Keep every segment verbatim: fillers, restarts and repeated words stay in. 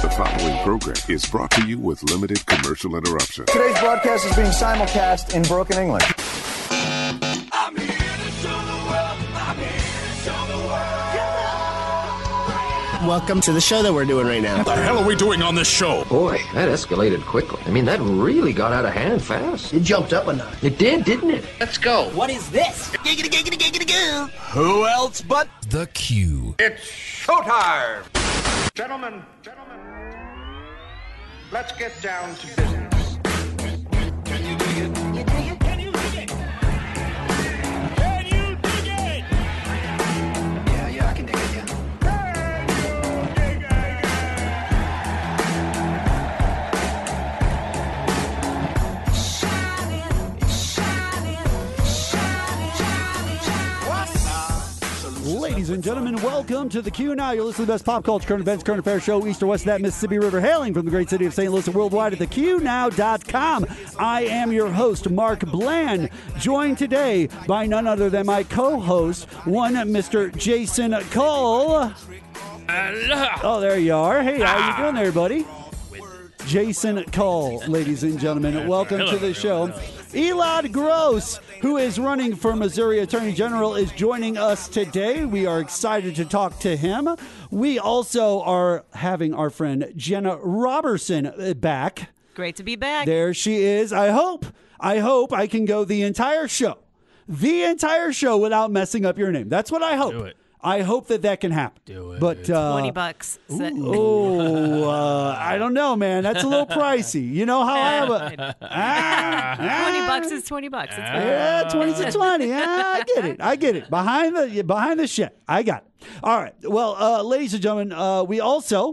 The following program is brought to you with limited commercial interruption. Today's broadcast is being simulcast in broken English. I'm here to show the world. I'm here to show the world. Welcome to the show that we're doing right now. What the hell are we doing on this show? Boy, that escalated quickly. I mean, that really got out of hand fast. It jumped up a notch. It did, didn't it? Let's go. What is this? Giggity, giggity, giggity, goo. Who else but The Q? It's showtime! Gentlemen, gentlemen, let's get down to business. Can you dig it? You dig it? Can you dig it? Can you dig it? Yeah, yeah, I can dig it, yeah. Ladies and gentlemen, welcome to the QNow. You're listening to the best pop culture, current events, current affairs show, east or west of that Mississippi River, hailing from the great city of Saint Louis and worldwide at the Q now dot com. I am your host, Mark Bland, joined today by none other than my co-host, one Mister Jason Cole. Oh, there you are. Hey, how you doing there, buddy? Jason Cole, ladies and gentlemen. Welcome to the show. Elad Gross, who is running for Missouri Attorney General, is joining us today. We are excited to talk to him. We also are having our friend Jenna Robertson back. Great to be back. There she is. I hope, I hope I can go the entire show, the entire show without messing up your name. That's what I hope. Do it. I hope that that can happen. Do it. But uh, twenty bucks. Oh, uh, I don't know, man. That's a little pricey. You know how I have a ah, twenty ah, bucks is twenty bucks. It's fine. Yeah, twenty to twenty. Yeah, I get it. I get it. Behind the behind the shit. I got it. All right. Well, uh, ladies and gentlemen, uh, we also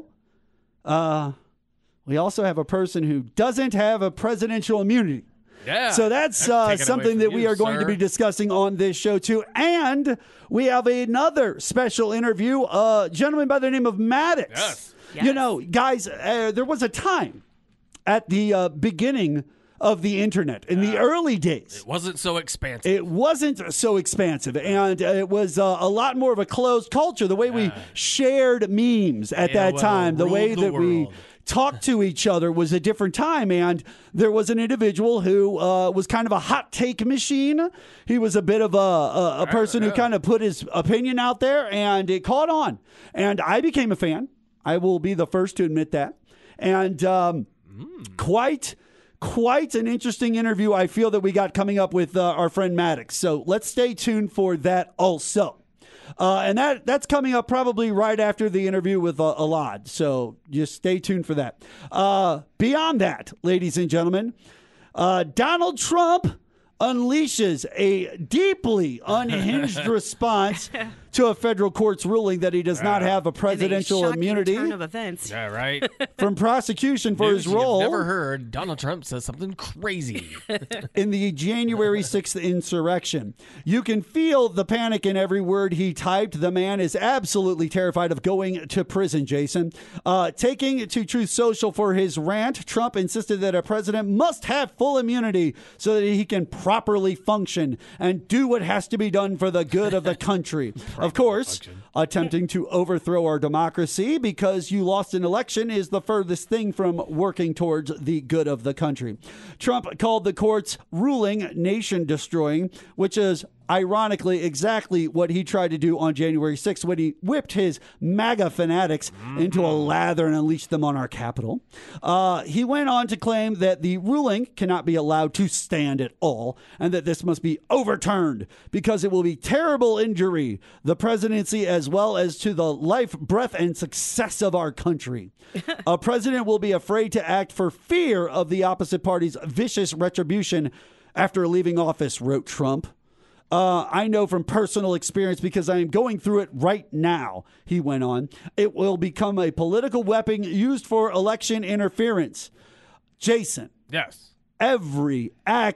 uh, we also have a person who doesn't have a presidential immunity. Yeah. So that's uh, something that we you, are going sir. to be discussing on this show, too. And we have another special interview, a uh, gentleman by the name of Maddox. Yes. Yes. You know, guys, uh, there was a time at the uh, beginning of the internet, in the early days. It wasn't so expansive. It wasn't so expansive, and uh, it was uh, a lot more of a closed culture. The way we shared memes at Yeah, that well, time, the way ruled the that we world. talked to each other was a different time, and there was an individual who uh, was kind of a hot take machine. He was a bit of a, a, a person who kind of put his opinion out there, and it caught on. And I became a fan. I will be the first to admit that. And um, mm. quite... Quite an interesting interview I feel that we got coming up with uh, our friend Maddox. So let's stay tuned for that also. Uh, and that that's coming up probably right after the interview with uh, Elad. So just stay tuned for that. Uh, beyond that, ladies and gentlemen, uh, Donald Trump unleashes a deeply unhinged response to a federal court's ruling that he does not have a presidential In a shocking immunity turn of events. Yeah, right. from prosecution for News his role. You've never heard. Donald Trump says something crazy. in the January sixth insurrection. You can feel the panic in every word he typed. The man is absolutely terrified of going to prison, Jason. Uh, taking to Truth Social for his rant, Trump insisted that a president must have full immunity so that he can properly function and do what has to be done for the good of the country. Of course, function. Attempting to overthrow our democracy because you lost an election is the furthest thing from working towards the good of the country. Trump called the court's ruling nation-destroying, which is ironically exactly what he tried to do on January sixth when he whipped his MAGA fanatics mm-hmm. into a lather and unleashed them on our Capitol. Uh, he went on to claim that the ruling cannot be allowed to stand at all and that this must be overturned because it will be terrible injury, the presidency as well as to the life, breath, and success of our country. A president will be afraid to act for fear of the opposite party's vicious retribution after leaving office, wrote Trump. Uh, I know from personal experience because I am going through it right now, he went on. It will become a political weapon used for election interference. Jason. Yes. Every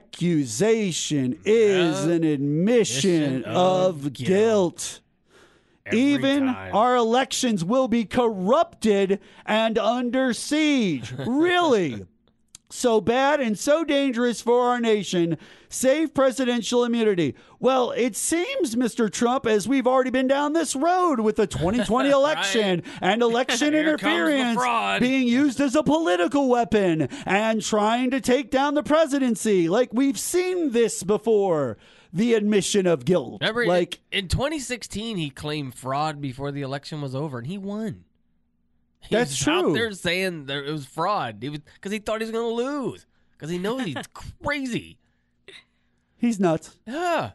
accusation is an admission of, of guilt. guilt. Even time. Our elections will be corrupted and under siege. Really? so bad and so dangerous for our nation? Save presidential immunity. Well, it seems, Mister Trump, as we've already been down this road with the twenty twenty election Right. and election Here comes the interference fraud. being used as a political weapon and trying to take down the presidency. Like, we've seen this before. The admission of guilt. Remember, like in twenty sixteen, he claimed fraud before the election was over, and he won. He That's was true. Out there saying there, it was fraud. He was because he thought he was going to lose because he knows he's crazy. He's nuts. Yeah,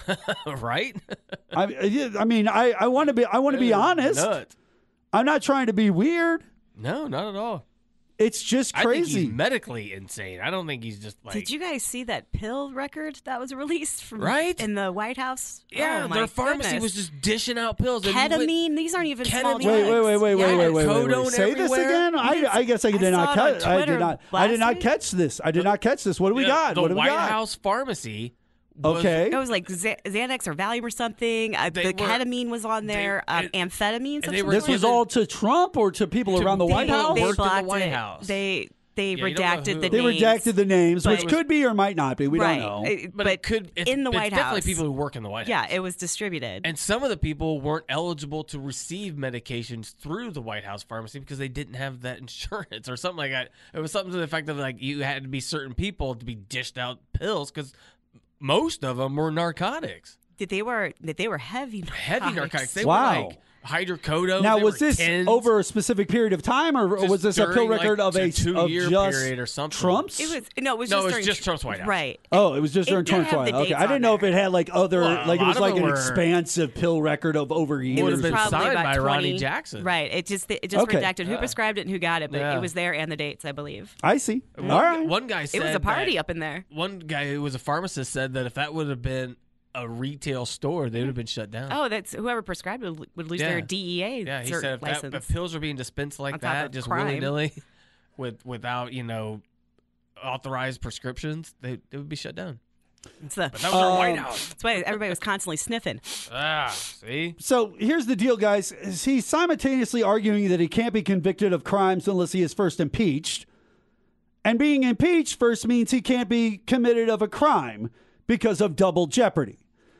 right. I, yeah, I mean, I, I want to be I want to be honest. Nuts. I'm not trying to be weird. No, not at all. It's just I think crazy. he's medically insane. I don't think he's just like. Did you guys see that pill record that was released from Right? in the White House? Yeah, Oh, my their pharmacy goodness. was just dishing out pills. And he went- ketamine. These aren't even small Ketamine. drugs. Wait, wait, wait, wait, Yeah. wait, wait, wait, wait, Codone wait. Say this everywhere? again. I, didn't- I guess I did I not saw it on catch. I did Twitter not. I did last not week. catch this. I did not catch this. What do we Yeah, got? The What do we White got? House pharmacy. Was, Okay. It was like Z- Xanax or Valium or something. Uh, They the were- ketamine was on there. they- um, and- amphetamines. and they of were some This was sort. all to Trump or to people To around the White people House? They worked in the blocked White it. House. They they Yeah, you don't know redacted who the they They names. redacted the names, but- which could be or might not be. We right. don't know. It- but, but it could it's, in the it's White definitely House, people who work in the White yeah, House. it was distributed. And some of the people weren't eligible to receive medications through the White House pharmacy because they didn't have that insurance or something like that. It was something to the effect of like you had to be certain people to be dished out pills because most of them were narcotics, That they were that they were heavy narcotics. heavy narcotics. They Wow. were like hydrocodone. Now, they was were this tens. over a specific period of time, or Just was this a pill during, like, record of a a two-year of just period or something? Trump's? It was no, it was No, just it was during just Trump's White House. Right. Oh, it was just during It didn't Trump's have trial. the Okay, dates I didn't on know if there. it had like other, Well, a like it lot was of like them an were- expansive pill record of over Would years. have been Probably signed about by Ronnie twenty Jackson. Right. It just it just Okay. redacted who prescribed it and who got it, but Yeah. it was there and the dates, I believe. I see. One, All right. one guy said It was a party that- up in there. One guy who was a pharmacist said that if that would have been a retail store, they would have been shut down. Oh, that's whoever prescribed it would, would lose their Yeah. D E A Yeah, he cert said if, that, license. if pills were being dispensed like On top that, of just crime. willy nilly, with without you know authorized prescriptions, they they would be shut down. It's the- But that was our White Um, House. that's why everybody was constantly sniffing. Ah, see, So here's the deal, guys. He's simultaneously arguing that he can't be convicted of crimes unless he is first impeached. And being impeached first means he can't be committed of a crime because of double jeopardy.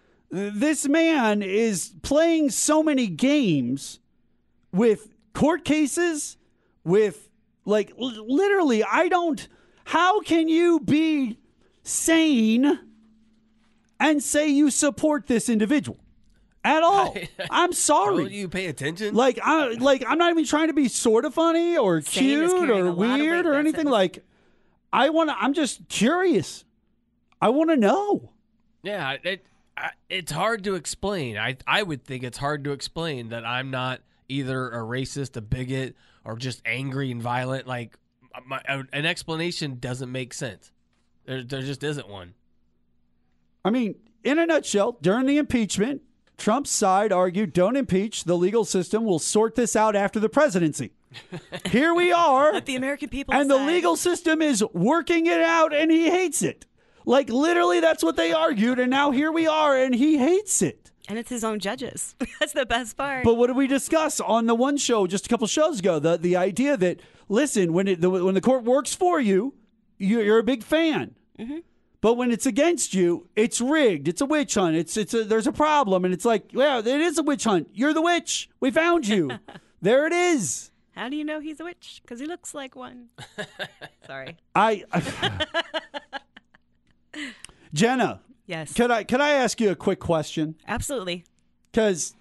This man is playing so many games with court cases, with like l- literally, I don't. How can you be sane and say you support this individual at all? I'm sorry. don't you pay attention? Like I like I'm not even trying to be sort of funny or Sane is cute carrying or a lot of weird weight, or that's anything. it. Like I want to. I'm just curious. I want to know. Yeah, it, I, it's hard to explain. I I would think it's hard to explain that I'm not either a racist, a bigot, or just angry and violent. Like my, an explanation doesn't make sense. There there just isn't one. I mean, in a nutshell, during the impeachment, Trump's side argued, "Don't impeach. The legal system will sort this out after the presidency." Here we are, Let the American people and the decide. legal system is working it out, and he hates it. Like literally, that's what they argued, and now here we are, and he hates it. And it's his own judges. That's the best part. But what did we discuss on the one show just a couple shows ago? The the idea that listen, when it the, when the court works for you, you you're a big fan. Mm-hmm. But when it's against you, it's rigged. It's a witch hunt. It's it's a, there's a problem, and it's like, yeah, it is a witch hunt. You're the witch. We found you. There it is. How do you know he's a witch? Because he looks like one. Sorry. I, I Jenna. Yes. Could I could I ask you a quick question? Absolutely. Because,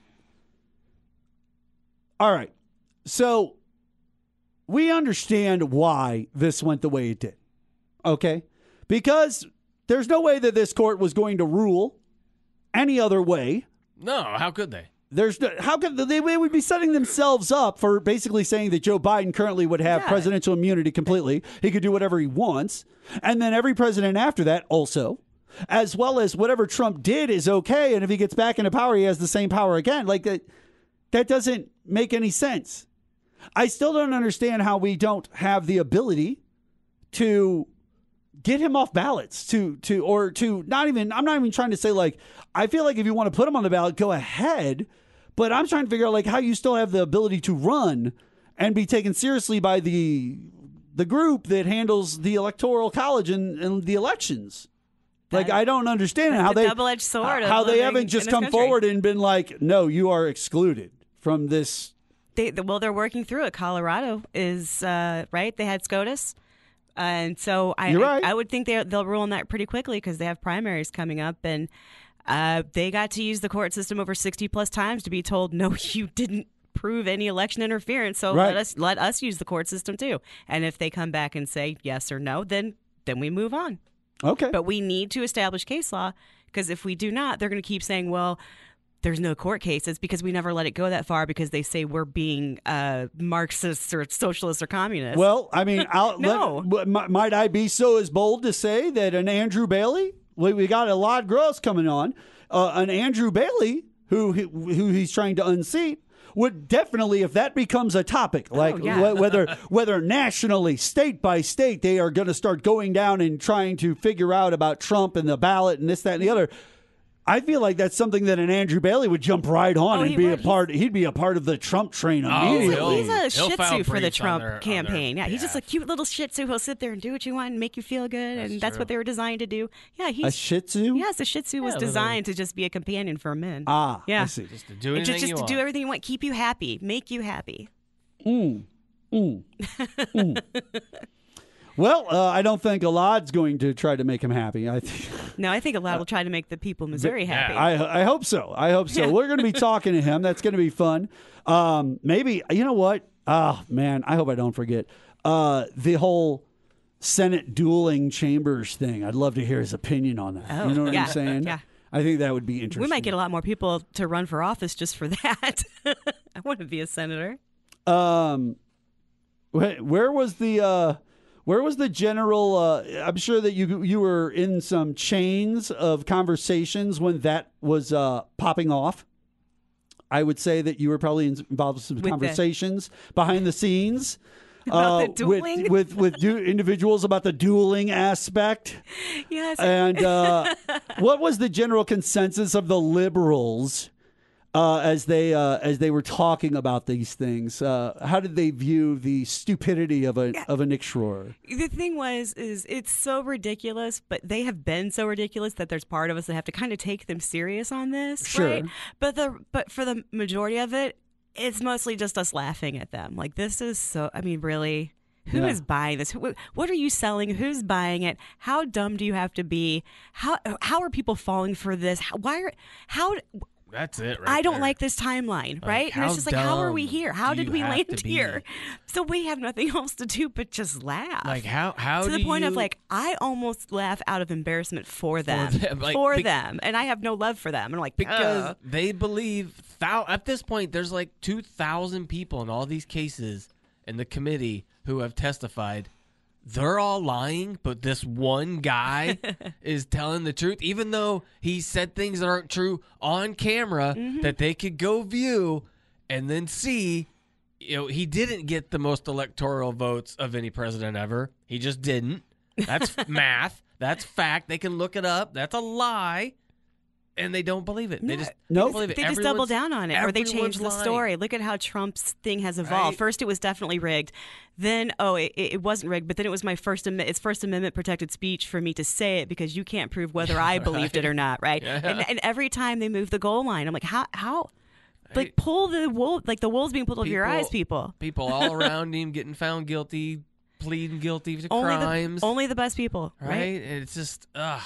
all right, so we understand why this went the way it did, okay? Because there's no way that this court was going to rule any other way. No, how could they? There's no, how could they, they would be setting themselves up for basically saying that Joe Biden currently would have Yeah. presidential immunity completely. He could do whatever he wants, and then every president after that also. As well as whatever Trump did is okay, and if he gets back into power, he has the same power again. Like that, that doesn't make any sense. I still don't understand how we don't have the ability to get him off ballots, to to or to not even. I'm not even trying to say like I feel like if you want to put him on the ballot, go ahead. But I'm trying to figure out like how you still have the ability to run and be taken seriously by the the group that handles the electoral college and, and the elections. Like, I don't understand how a they double-edged sword. how of they living haven't just in this come country. forward and been like, no, you are excluded from this. They, well, they're working through it. Colorado is uh, right. They had SCOTUS, and so I, You're right. I, I would think they they'll rule on that pretty quickly because they have primaries coming up, and uh, they got to use the court system over sixty plus times to be told, no, you didn't prove any election interference. So Right. let us let us use the court system too. And if they come back and say yes or no, then then we move on. Okay. But we need to establish case law because if we do not, they're going to keep saying, well, there's no court cases because we never let it go that far because they say we're being uh, Marxists or socialists or communists. Well, I mean, I'll, No. let, m- might I be so as bold to say that an Andrew Bailey, we, we got a lot of girls coming on, uh, an Andrew Bailey who he- who he's trying to unseat would definitely, if that becomes a topic, like yeah. wh- whether whether nationally, state by state, they are going to start going down and trying to figure out about Trump and the ballot and this, that, and the other. I feel like that's something that an Andrew Bailey would jump right on Oh, and he be would. a part. He'd be a part of the Trump train Oh, immediately. He's a He'll Shih file Tzu for the briefs on Trump their- on campaign. their Yeah, he's just a behalf. cute little Shih Tzu who'll sit there and do what you want and make you feel good, That's and that's true. what they were designed to do. Yeah, he's a Shih Tzu? Yes, a Shih Tzu was Yeah, little- designed to just be a companion for men. Ah, yeah, I see. Just to do And anything just, just you to want. do everything you want, keep you happy, make you happy. Mm. Mm. Mm. Well, uh, I don't think Alad's going to try to make him happy. I think. No, I think a lot will try to make the people of Missouri happy. I, I hope so. I hope so. We're going to be talking to him. That's going to be fun. Um, maybe, you know what? Oh, man, I hope I don't forget. Uh, the whole Senate dueling chambers thing. I'd love to hear his opinion on that. Oh, you know what yeah, I'm saying? yeah. I think that would be interesting. We might get a lot more people to run for office just for that. I want to be a senator. Um, wh- where was the uh, where was the general? Uh, I'm sure that you you were in some chains of conversations when that was uh, popping off. I would say that you were probably in- involved in some With the- conversations behind the scenes. About uh, the dueling? with with, with du- individuals about the dueling aspect. Yes. And uh, what was the general consensus of the liberals uh, as they uh, as they were talking about these things? Uh, how did they view the stupidity of a of a Nick Schroer? The thing was, is it's so ridiculous, but they have been so ridiculous that there's part of us that have to kind of take them serious on this, Sure. right? But the but for the majority of it, it's mostly just us laughing at them. Like, this is so, I mean, really, who is Yeah. buying this? Who, what are you selling? Who's buying it? How dumb do you have to be? How how are people falling for this? How, why are, how, That's it, right I don't there. like this timeline, right? and how it's just like, how are we dumb here? How do did you we have land to be? here? So we have nothing else to do but just laugh. Like, how how to do the point of you- like, I almost laugh out of embarrassment for them, them, like, for be- them, and I have no love for them. I'm like, because "Ugh." they believe thou- at this point there's like two thousand people in all these cases in the committee who have testified. They're all lying, but this one guy is telling the truth, even though he said things that aren't true on camera Mm-hmm. that they could go view and then see. You know, he didn't get the most electoral votes of any president ever. He just didn't. That's math. That's fact. They can look it up. That's a lie. And they don't believe it. They just Nope. don't believe it. They just double Everyone's- down on it, or they everyone's change the lying. story. Look at how Trump's thing has evolved. Right. First, it was definitely rigged. Then, oh, it, it wasn't rigged. But then it was my first, Am- it's First Amendment protected speech for me to say it because you can't prove whether I believed it or not, right? Yeah. And, and every time they move the goal line, I'm like, how, how, like pull the wool, like the wool's being pulled over your eyes, people. People all around him getting found guilty, pleading guilty to Only crimes. the only the best people, right? right? It's just, ugh.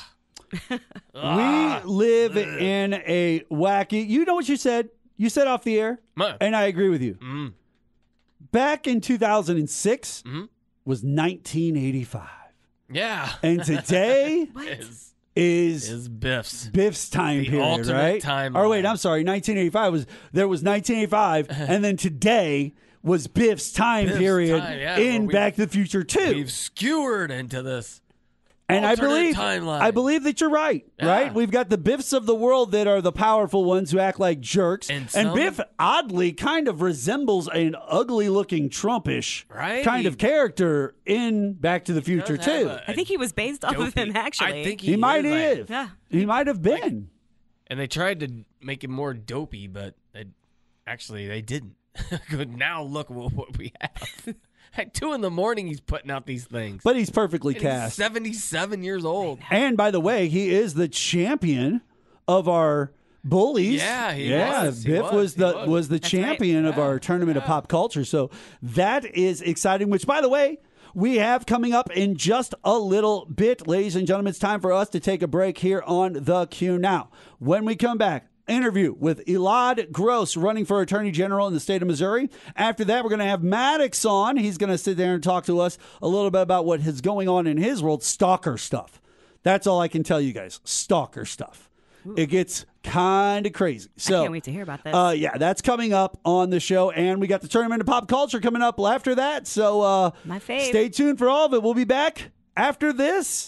We live in a wacky. You know what you said? You said off the air, Huh. and I agree with you. Mm. Back in two thousand six Mhm. was nineteen eighty-five, Yeah. and today is, is is Biff's. Biff's time The period, ultimate right? timeline. Or wait, I'm sorry. nineteen eighty-five was there was nineteen eighty-five, and then today was Biff's time Biff's period time, yeah, where in we- Back to the Future two. We've skewered into this. And I alternate believe timeline. I believe that you're right, Yeah. right? We've got the Biffs of the world that are the powerful ones who act like jerks. And And, some- Biff oddly kind of resembles an ugly looking Trumpish Right? kind of character in Back to the Future does have too. a- I think he was based off of dopey- him, actually. I think he, he, might is, like- have. Yeah. He might have been. And they tried to make him more dopey, but they, actually they didn't. Good. Now look what, what we have. At two in the morning, he's putting out these things. But he's perfectly And cast. He's seventy-seven years old. And by the way, he is the champion of our bullies. Yeah, he yeah, was. He Biff was. was He the was. was the That's champion right. of our Yeah. tournament of Yeah. pop culture. So that is exciting. Which, by the way, we have coming up in just a little bit, ladies and gentlemen. It's time for us to take a break here on the Q Now. When we come back, interview with Elad Gross, running for Attorney General in the state of Missouri. After that, we're going to have Maddox on. He's going to sit there and talk to us a little bit about what is going on in his world, stalker stuff. That's all I can tell you guys, stalker stuff. It gets kind of crazy. So, I can't wait to hear about this. Uh, yeah, that's coming up on the show. And we got the tournament of pop culture coming up after that. So uh, My fave. stay tuned for all of it. We'll be back after this.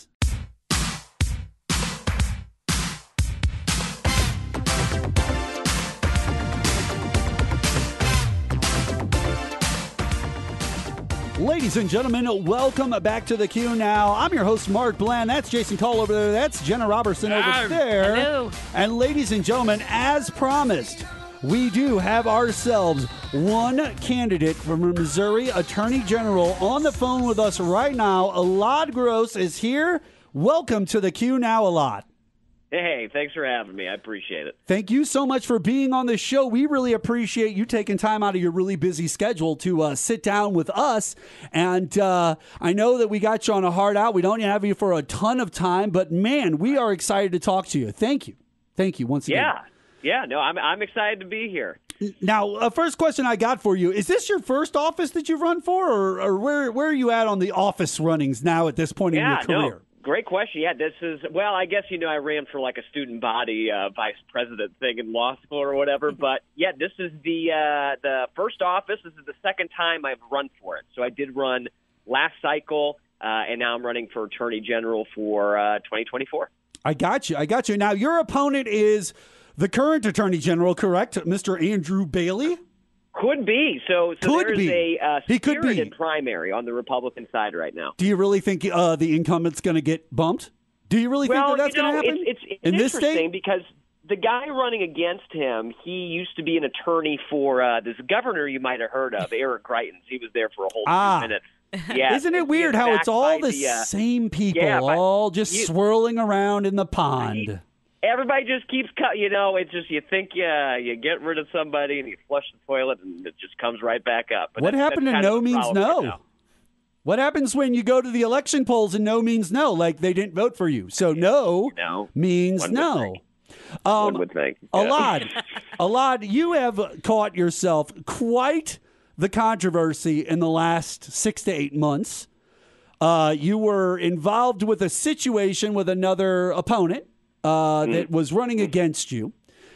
Ladies and gentlemen, welcome back to the Q Now. I'm your host, Mark Bland. That's Jason Cole over there. That's Jenna Robertson over Arr. there. Hello. And ladies and gentlemen, as promised, we do have ourselves one candidate from the Missouri Attorney General on the phone with us right now. Elad Gross is here. Welcome to the Q Now, Elad. Hey, thanks for having me. I appreciate it. Thank you so much for being on the show. We really appreciate you taking time out of your really busy schedule to uh, sit down with us. And uh, I know that we got you on a hard out. We don't have you for a ton of time, but man, we are excited to talk to you. Thank you. Thank you once again. Yeah. Yeah, no, I'm I'm excited to be here. Now, uh, first question I got for you, is this your first office that you've run for, or, or where, where are you at on the office runnings now at this point Yeah, in your career? no. Great question. Yeah, this is, well, I guess, you know, I ran for like a student body uh, vice president thing in law school or whatever. But yeah, this is the uh, the first office. This is the second time I've run for it. So I did run last cycle, uh, and now I'm running for Attorney General for uh, twenty twenty-four. I got you. I got you. Now, your opponent is the current Attorney General, correct? Mister Andrew Bailey? Could be. So, so Could there's be. a uh, He could be. spirited primary on the Republican side right now. Do you really think uh, the incumbent's going to get bumped? Do you really well, think that that's you know, going to happen? It's, it's, it's in this interesting state? because the guy running against him, he used to be an attorney for uh, this governor you might have heard of, Eric Greitens. He was there for a whole Ah. few minutes. Yeah, Isn't it and he weird is how it's backed all by the, the uh, same people, yeah, but all just you- swirling around in the pond? Everybody just keeps cut. You know, it's just you think uh, you get rid of somebody and you flush the toilet and it just comes right back up. But What that's, happened that's to kind of no the means problem right no? now. What happens when you go to the election polls and no means no, like they didn't vote for you? So no No. means One would no. think. Um, One would think. Yeah. Alad, Alad, you have caught yourself quite the controversy in the last six to eight months. Uh, you were involved with a situation with another opponent uh, Mm. that was running against you.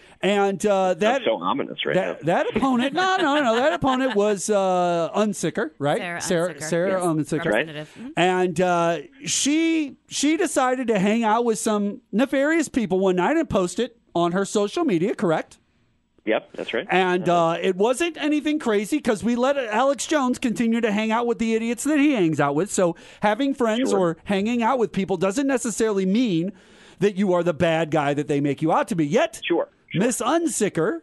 And uh, that That's so ominous right that, now. that opponent, no, no, no, that opponent was uh, Unsicker, right? Sarah Sarah, Unsicker. Sarah Yes. Unsicker. Representative. Mhm. And uh, she she decided to hang out with some nefarious people one night and post it on her social media, correct? Yep, that's right. And uh, it wasn't anything crazy because we let Alex Jones continue to hang out with the idiots that he hangs out with. So having friends Sure. or hanging out with people doesn't necessarily mean that you are the bad guy that they make you out to be. Yet, Sure. sure. Miss Unsicker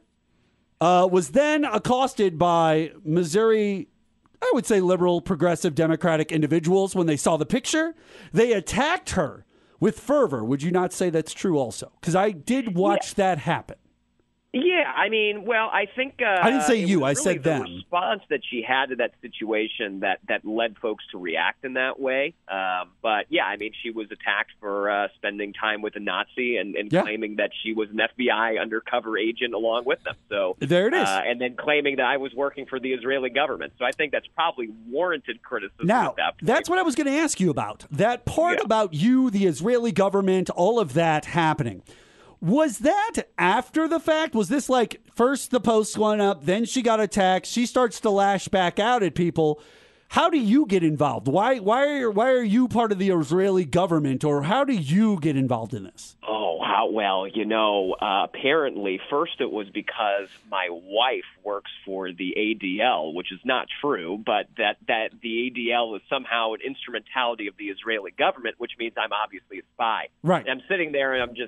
uh, was then accosted by Missouri, I would say liberal, progressive, democratic individuals when they saw the picture. They attacked her with fervor. Would you not say that's true also? Because I did watch that happen. Yeah, I mean, well, I think uh, I didn't say it you, was I really said the them. response that she had to that situation that that led folks to react in that way. Um, but yeah, I mean, she was attacked for uh, spending time with a Nazi and, and Yeah. claiming that she was an F B I undercover agent along with them. So There it is. uh, and then claiming that I was working for the Israeli government. So I think that's probably warranted criticism. Now, at that point. that's what I was going to ask you about. That part Yeah. about you, the Israeli government, all of that happening. Was that after the fact? Was this like first the post went up, then she got attacked, she starts to lash back out at people? How do you get involved? Why why are why are you part of the Israeli government, or how do you get involved in this? Oh, how well, you know, uh, apparently first it was because my wife works for the A D L, which is not true, but that, that the A D L is somehow an instrumentality of the Israeli government, which means I'm obviously a spy. Right. And I'm sitting there and I'm just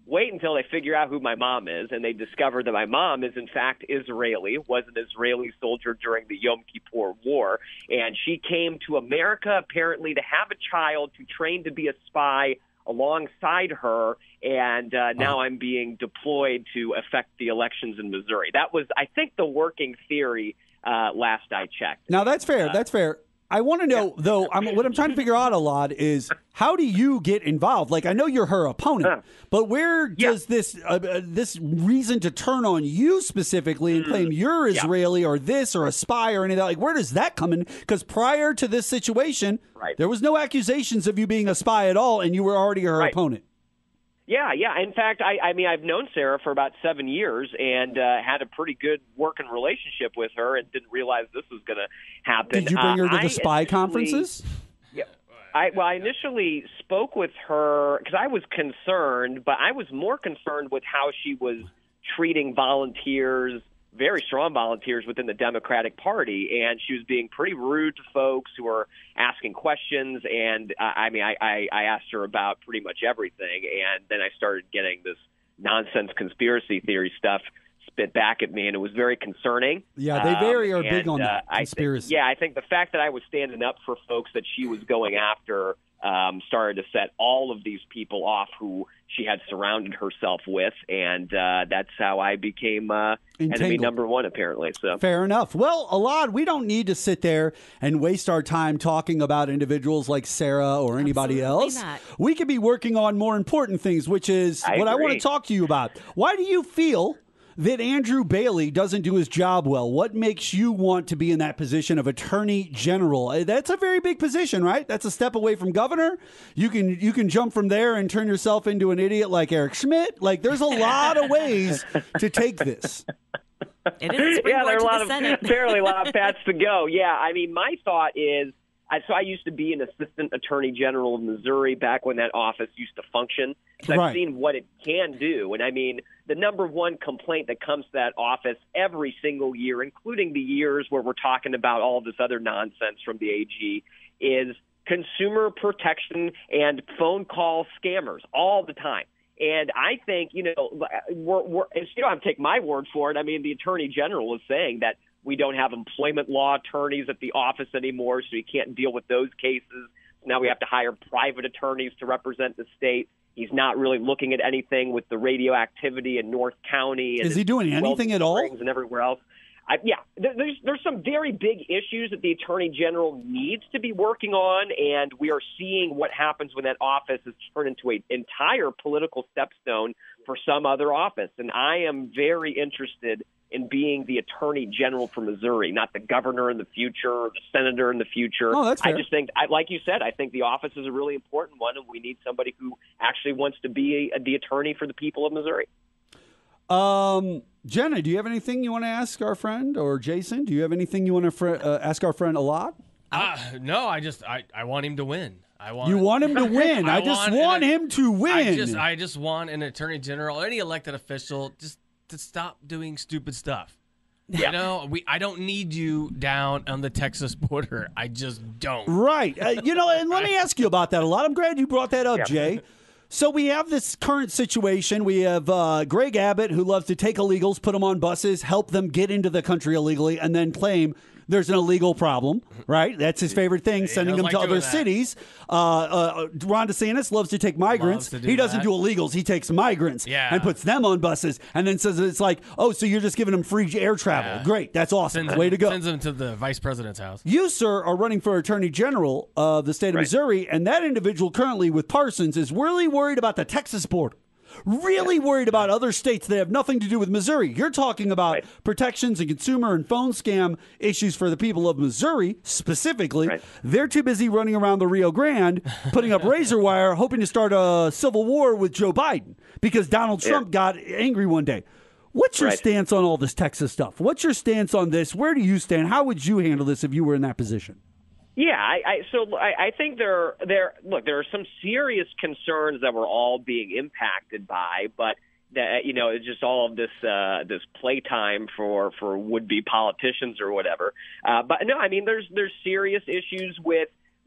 wait until they figure out who my mom is, and they discover that my mom is, in fact, Israeli, was an Israeli soldier during the Yom Kippur War, and she came to America apparently to have a child, to train to be a spy alongside her, and uh, now I'm being deployed to affect the elections in Missouri. That was, I think, the working theory uh, last I checked. Now, that's fair. Uh, That's fair. I want to know, yeah. though, I'm, what I'm trying to figure out a lot is how do you get involved? Like, I know you're her opponent, but where yeah. does this uh, uh, this reason to turn on you specifically and claim you're Israeli yeah. or this or a spy or any of that, like, where does that come in? Because prior to this situation, right. there was no accusations of you being a spy at all, and you were already her right. opponent. Yeah, yeah. In fact, I, I mean, I've known Sarah for about seven years and uh, had a pretty good working relationship with her, and didn't realize this was going to happen. Did you bring her uh, to the I spy conferences? Yeah. I, well, I initially spoke with her because I was concerned, but I was more concerned with how she was treating volunteers, very strong volunteers within the Democratic Party, and she was being pretty rude to folks who were asking questions. And uh, I mean, I, I, I asked her about pretty much everything, and then I started getting this nonsense conspiracy theory stuff spit back at me, and it was very concerning. Yeah, they very um, are big and, on that uh, conspiracy. I think, yeah, I think the fact that I was standing up for folks that she was going after um, started to set all of these people off who she had surrounded herself with, and uh, that's how I became uh, enemy number one, apparently. So fair enough. Well, Alad, we don't need to sit there and waste our time talking about individuals like Sarah or anybody Absolutely else. not. We could be working on more important things, which is I what agree. I want to talk to you about. Why do you feel that Andrew Bailey doesn't do his job well? What makes you want to be in that position of Attorney General? That's a very big position, right? That's a step away from governor. You can you can jump from there and turn yourself into an idiot like Eric Schmidt. Like, there's a lot of ways to take this. It is yeah, there are a lot the of Senate. fairly lot of paths to go. Yeah, I mean, my thought is, I, so I used to be an assistant attorney general of Missouri back when that office used to function. So Right. I've seen what it can do. And I mean, the number one complaint that comes to that office every single year, including the years where we're talking about all this other nonsense from the A G, is consumer protection and phone call scammers all the time. And I think, you know, we're, we're, you don't have to take my word for it. I mean, the attorney general is saying that we don't have employment law attorneys at the office anymore, so you can't deal with those cases. Now we have to hire private attorneys to represent the state. He's not really looking at anything with the radioactivity in North County. And Is he doing anything at all? And everywhere else. I, yeah, there's there's some very big issues that the Attorney General needs to be working on, and we are seeing what happens when that office is turned into an entire political stepstone for some other office. And I am very interested in being the Attorney General for Missouri, not the governor in the future or the senator in the future. Oh, that's fair. I just think, I, like you said, I think the office is a really important one, and we need somebody who actually wants to be a, the attorney for the people of Missouri. Um, Jenna, do you have anything you want to ask our friend, or Jason? Do you have anything you want to fr- uh, ask our friend Alad? Uh, no, I just I, I want him to win. I want You want him to win. I, I just want, want an, him to win. I just I just want an attorney general, any elected official, just to stop doing stupid stuff. Yeah. You know, we I don't need you down on the Texas border. I just don't. Right. Uh, you know, and let me ask you about that a lot. I'm glad you brought that up, yeah. Jay. So we have this current situation. We have uh, Greg Abbott, who loves to take illegals, put them on buses, help them get into the country illegally, and then claim there's an illegal problem, right? That's his favorite thing, sending them like to other that. cities. Uh, uh, Ron DeSantis loves to take migrants. Do he doesn't that. do illegals. He takes migrants yeah. and puts them on buses and then says it's like, oh, so you're just giving them free air travel. Yeah. Great. That's awesome. Sends Way them, to go. Sends them to the vice president's house. You, sir, are running for Attorney General of the state of Right. Missouri, and that individual currently with Parsons is really worried about the Texas border. Really worried about other states that have nothing to do with Missouri. You're talking about Right. protections and consumer and phone scam issues for the people of Missouri specifically. Right. They're too busy running around the Rio Grande, putting up razor wire, hoping to start a civil war with Joe Biden because Donald Trump Yeah. got angry one day. What's your Right. stance on all this Texas stuff? What's your stance on this? Where do you stand? How would you handle this if you were in that position? Yeah, I, I so I, I think there there look there are some serious concerns that we're all being impacted by, but that you know it's just all of this uh, this playtime for for would be politicians or whatever. Uh, but no, I mean there's there's serious issues with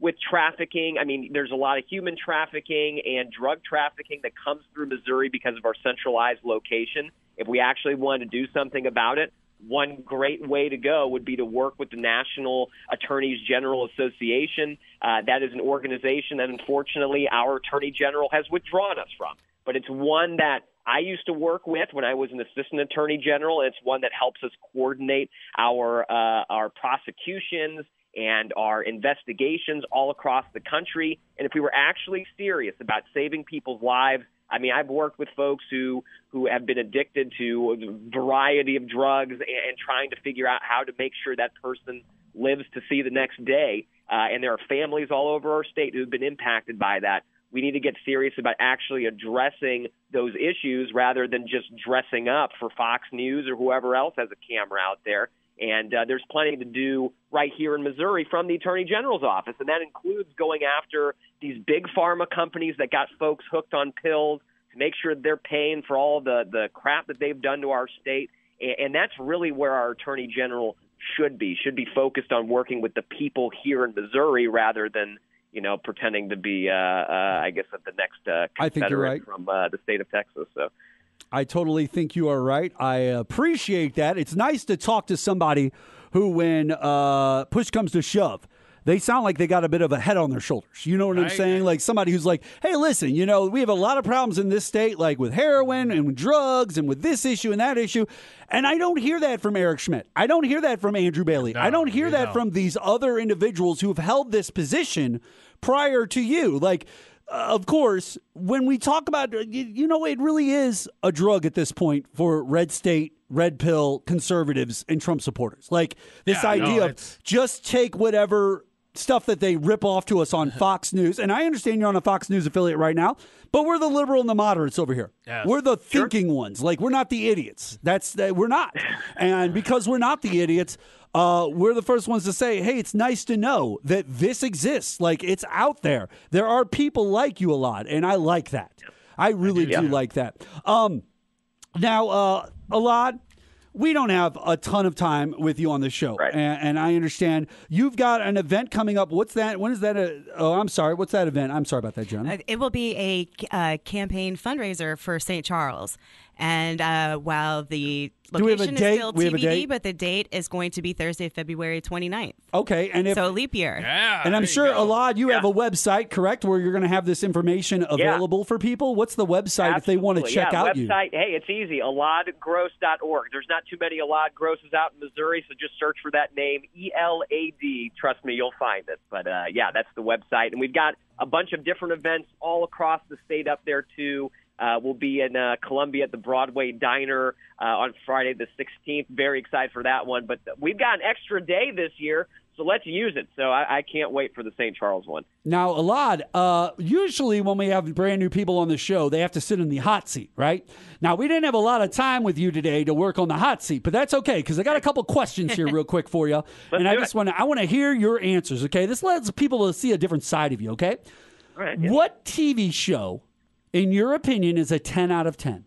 with trafficking. I mean, there's a lot of human trafficking and drug trafficking that comes through Missouri because of our centralized location. If we actually wanted to do something about it, one great way to go would be to work with the National Attorneys General Association. Uh, that is an organization that, unfortunately, our Attorney General has withdrawn us from. But it's one that I used to work with when I was an assistant attorney general. It's one that helps us coordinate our uh, our prosecutions and our investigations all across the country. And if we were actually serious about saving people's lives, I mean, I've worked with folks who, who have been addicted to a variety of drugs and, and trying to figure out how to make sure that person lives to see the next day. Uh, and there are families all over our state who have been impacted by that. We need to get serious about actually addressing those issues rather than just dressing up for Fox News or whoever else has a camera out there. And uh, there's plenty to do right here in Missouri from the Attorney General's office, and that includes going after these big pharma companies that got folks hooked on pills to make sure they're paying for all the, the crap that they've done to our state. And, and that's really where our Attorney General should be, should be focused on working with the people here in Missouri rather than, you know, pretending to be, uh, uh, I guess, the next uh, I think you're right. from uh, the state of Texas. So. I totally think you are right. I appreciate that. It's nice to talk to somebody who, when uh, push comes to shove, they sound like they got a bit of a head on their shoulders. You know what I'm saying? Like somebody who's like, hey, listen, you know, we have a lot of problems in this state, like with heroin and with drugs and with this issue and that issue. And I don't hear that from Eric Schmidt. I don't hear that from Andrew Bailey. No, I don't hear that don't. from these other individuals who have held this position prior to you. Like, Uh, of course, when we talk about, you, you know, it really is a drug at this point for red state, red pill conservatives and Trump supporters. Like this Yeah, idea no, of it's- just take whatever stuff that they rip off to us on Fox News. And I understand you're on a Fox News affiliate right now, but we're the liberal and the moderates over here. Yes. We're the thinking ones. Like we're not the idiots. That's uh, we're not. And because we're not the idiots, Uh, we're the first ones to say, hey, it's nice to know that this exists. Like, it's out there. There are people like you a lot, and I like that. I really do, Yeah. like that. Um, now, uh, Alad, we don't have a ton of time with you on the show, Right. and, and I understand you've got an event coming up. What's that? When is that? A, oh, I'm sorry. What's that event? I'm sorry about that, Jenna. Uh, It will be a uh, campaign fundraiser for Saint Charles. And uh, while the Do we have a location date? is still We have a T B D, date? but the date is going to be Thursday, February twenty-ninth. Okay, and if So leap year. Yeah. and I'm there sure, you go. Alad, you Yeah. have a website, correct, where you're going to have this information available for people? What's the website if they want to Absolutely. check yeah, out you? website, hey, it's easy, alad gross dot org. There's not too many Alad Grosses out in Missouri, so just search for that name, E L A D. Trust me, you'll find it. But, uh, yeah, that's the website. And we've got a bunch of different events all across the state up there, too. Uh, we'll be in uh, Columbia at the Broadway Diner uh, on Friday the sixteenth. Very excited for that one. But we've got an extra day this year, so let's use it. So I, I can't wait for the Saint Charles one. Now, Alad, uh, usually when we have brand new people on the show, they have to sit in the hot seat, right? Now, we didn't have a lot of time with you today to work on the hot seat, but that's okay because I got a couple questions here real quick for you. and I do just it. want to I want to hear your answers, okay? This lets people to see a different side of you, okay? All right. Yeah. What T V show, in your opinion, is a ten out of ten?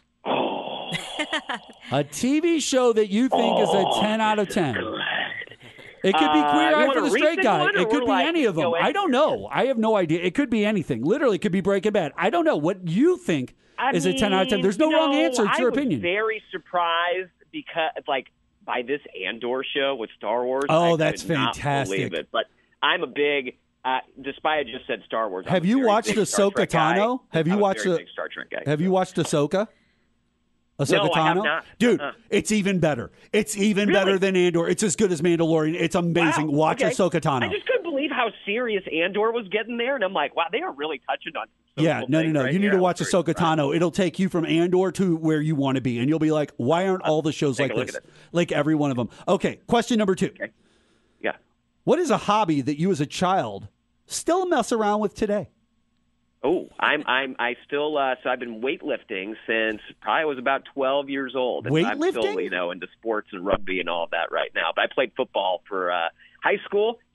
Oh, A T V show that you think is a ten out of ten. It could be Uh, Queer you Eye want for a the Straight recent Guy. one, or It could we're be like, any of them. go I don't know. I have no idea. It could be anything. Literally, it could be Breaking Bad. I don't know what you think I is a ten out of ten. mean, There's no you wrong know, answer. It's I your was opinion. very surprised because, like, by this Andor show with Star Wars. Oh, I that's could not fantastic. believe it. But I'm a big, uh, despite I just said Star Wars. I'm Have a you very watched big Star Ahsoka Trek guy. Tano? Have you I'm a watched very the- big Star Trek guy. Have you watched Ahsoka? Ahsoka No, I have Tano? not. Dude, Uh-uh. it's even better. It's even Really? better than Andor. It's as good as Mandalorian. It's amazing. Wow, Watch okay. Ahsoka Tano. I just couldn't believe how serious Andor was getting there, and I'm like, wow, they are really touching on. some Yeah, cool no, no, things no. right You need here. to I watch was very Ahsoka surprised. Tano. It'll take you from Andor to where you want to be, and you'll be like, "Why aren't all the shows Take like a look this?" at it. Like every one of them. Okay, question number two. Okay. Yeah. What is a hobby that you, as a child, still mess around with today? Oh, I'm I'm I still uh, so I've been weightlifting since probably I was about twelve years old. And I'm still, Weightlifting? you know, into sports and rugby and all of that right now. But I played football for uh, high school,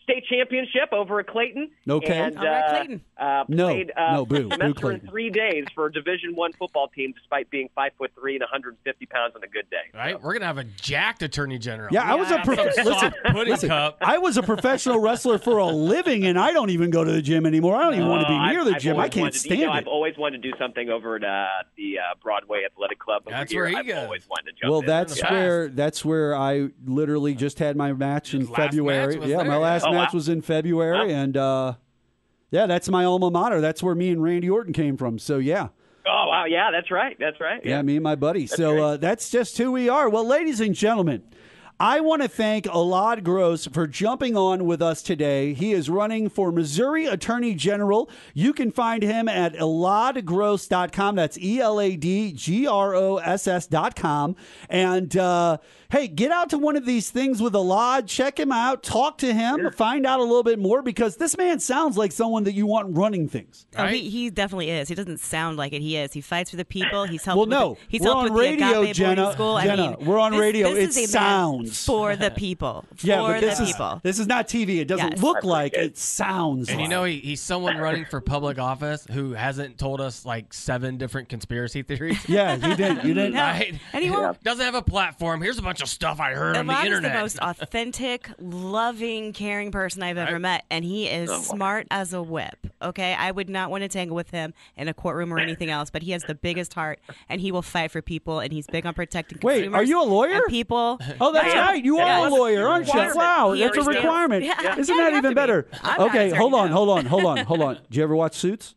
state championship over at Clayton. Okay. And, All right, uh, Clayton. Uh, No, played, uh, no, boo, boo semester Clayton. in three days for a Division One football team, despite being five foot three and one hundred fifty pounds on a good day. Right? We're gonna have a jacked attorney general. Yeah, I was a prof- Some listen, soft pudding listen, cup. I was a professional wrestler for a living, and I don't even go to the gym anymore. I don't even want to be Uh, near I've- the I've gym. I always can't wanted to- stand you know, it. I've always wanted to do something over at uh, the uh, Broadway Athletic Club. Over That's here. where he I've goes. always wanted to jump Well, in. that's Yeah. where that's where I literally just had my match in His last February. match was Yeah, there, my yeah. last Oh, match wow. was in February, and uh, yeah, that's my alma mater. That's where me and Randy Orton came from. So yeah. Oh wow, yeah, that's right, that's right. Yeah, me and my buddy. so great. uh, that's just who we are. Well, ladies and gentlemen, I want to thank Elad Gross for jumping on with us today. He is running for Missouri Attorney General. You can find him at elad gross dot com. That's E L A D G R O S S dot com. And uh, hey, get out to one of these things with Elad. Check him out. Talk to him. Find out a little bit more, because this man sounds like someone that you want running things. Oh, Right? he, he definitely is. He doesn't sound like it. He is. He fights for the people. He's helped. Well, with no, the, he's we're helped on with radio, the Agape Jenna. boarding school. Jenna, I mean, we're on this- radio. This It is a man sounds. for the people. Yeah, for but this the is people. this is not T V. It doesn't Yes. look like it sounds. And like. you know, he, he's someone running for public office who hasn't told us like seven different conspiracy theories. Yeah, you didn't. You didn't. No. Right? And he won't. Doesn't have a platform. Here's a bunch of stuff I heard on the Elad is internet. the most authentic, loving, caring person I've ever Right. met, and he is Oh, smart as a whip. Okay, I would not want to tangle with him in a courtroom or anything else, but he has the biggest heart, and he will fight for people, and he's big on protecting Wait, consumers. are you a lawyer? and people. Oh, that's Yeah. right. You Yeah. are a lawyer, aren't you? Requirement. Wow, He that's a understands. requirement. Yeah. Isn't Yeah, that you have even to be. better? I'm not Okay, a hold on, attorney, hold on, hold on, hold on. Did you ever watch Suits?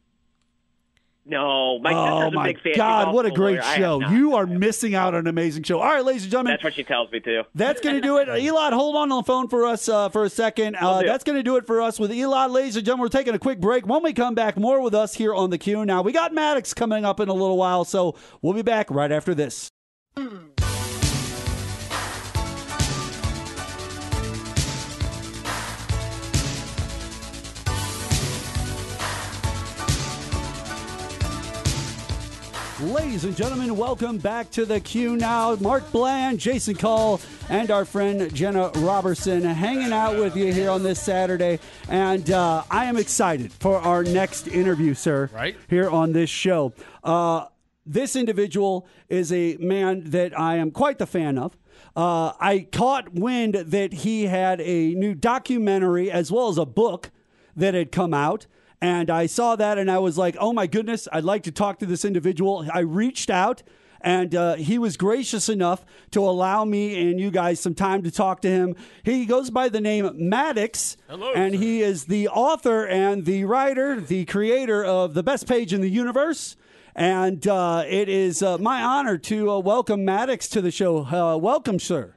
No, my Oh sister's a my big fan. She's God, what a also great lawyer. I have show! not. You are missing out on an amazing show. All right, ladies and gentlemen, That's what she tells me to. that's going to do it. Elad, hold on the phone for us uh, for a second. Uh, do. that's going to do it for us with Elad. Ladies and gentlemen, we're taking a quick break. When we come back, more with us here on the Q. Now, we got Maddox coming up in a little while, so we'll be back right after this. Ladies and gentlemen, welcome back to the Q Now. Mark Bland, Jason Call, and our friend Jenna Robertson hanging out with you here on this Saturday. And uh, I am excited for our next interview, sir, Right. here on this show. Uh, this individual is a man that I am quite the fan of. Uh, I caught wind that he had a new documentary as well as a book that had come out. And I saw that and I was like, oh my goodness, I'd like to talk to this individual. I reached out and uh, he was gracious enough to allow me and you guys some time to talk to him. He goes by the name Maddox. Hello, and sir. he is the author and the writer, the creator of The Best Page in the Universe. And uh, it is uh, my honor to uh, welcome Maddox to the show. Uh, welcome, sir.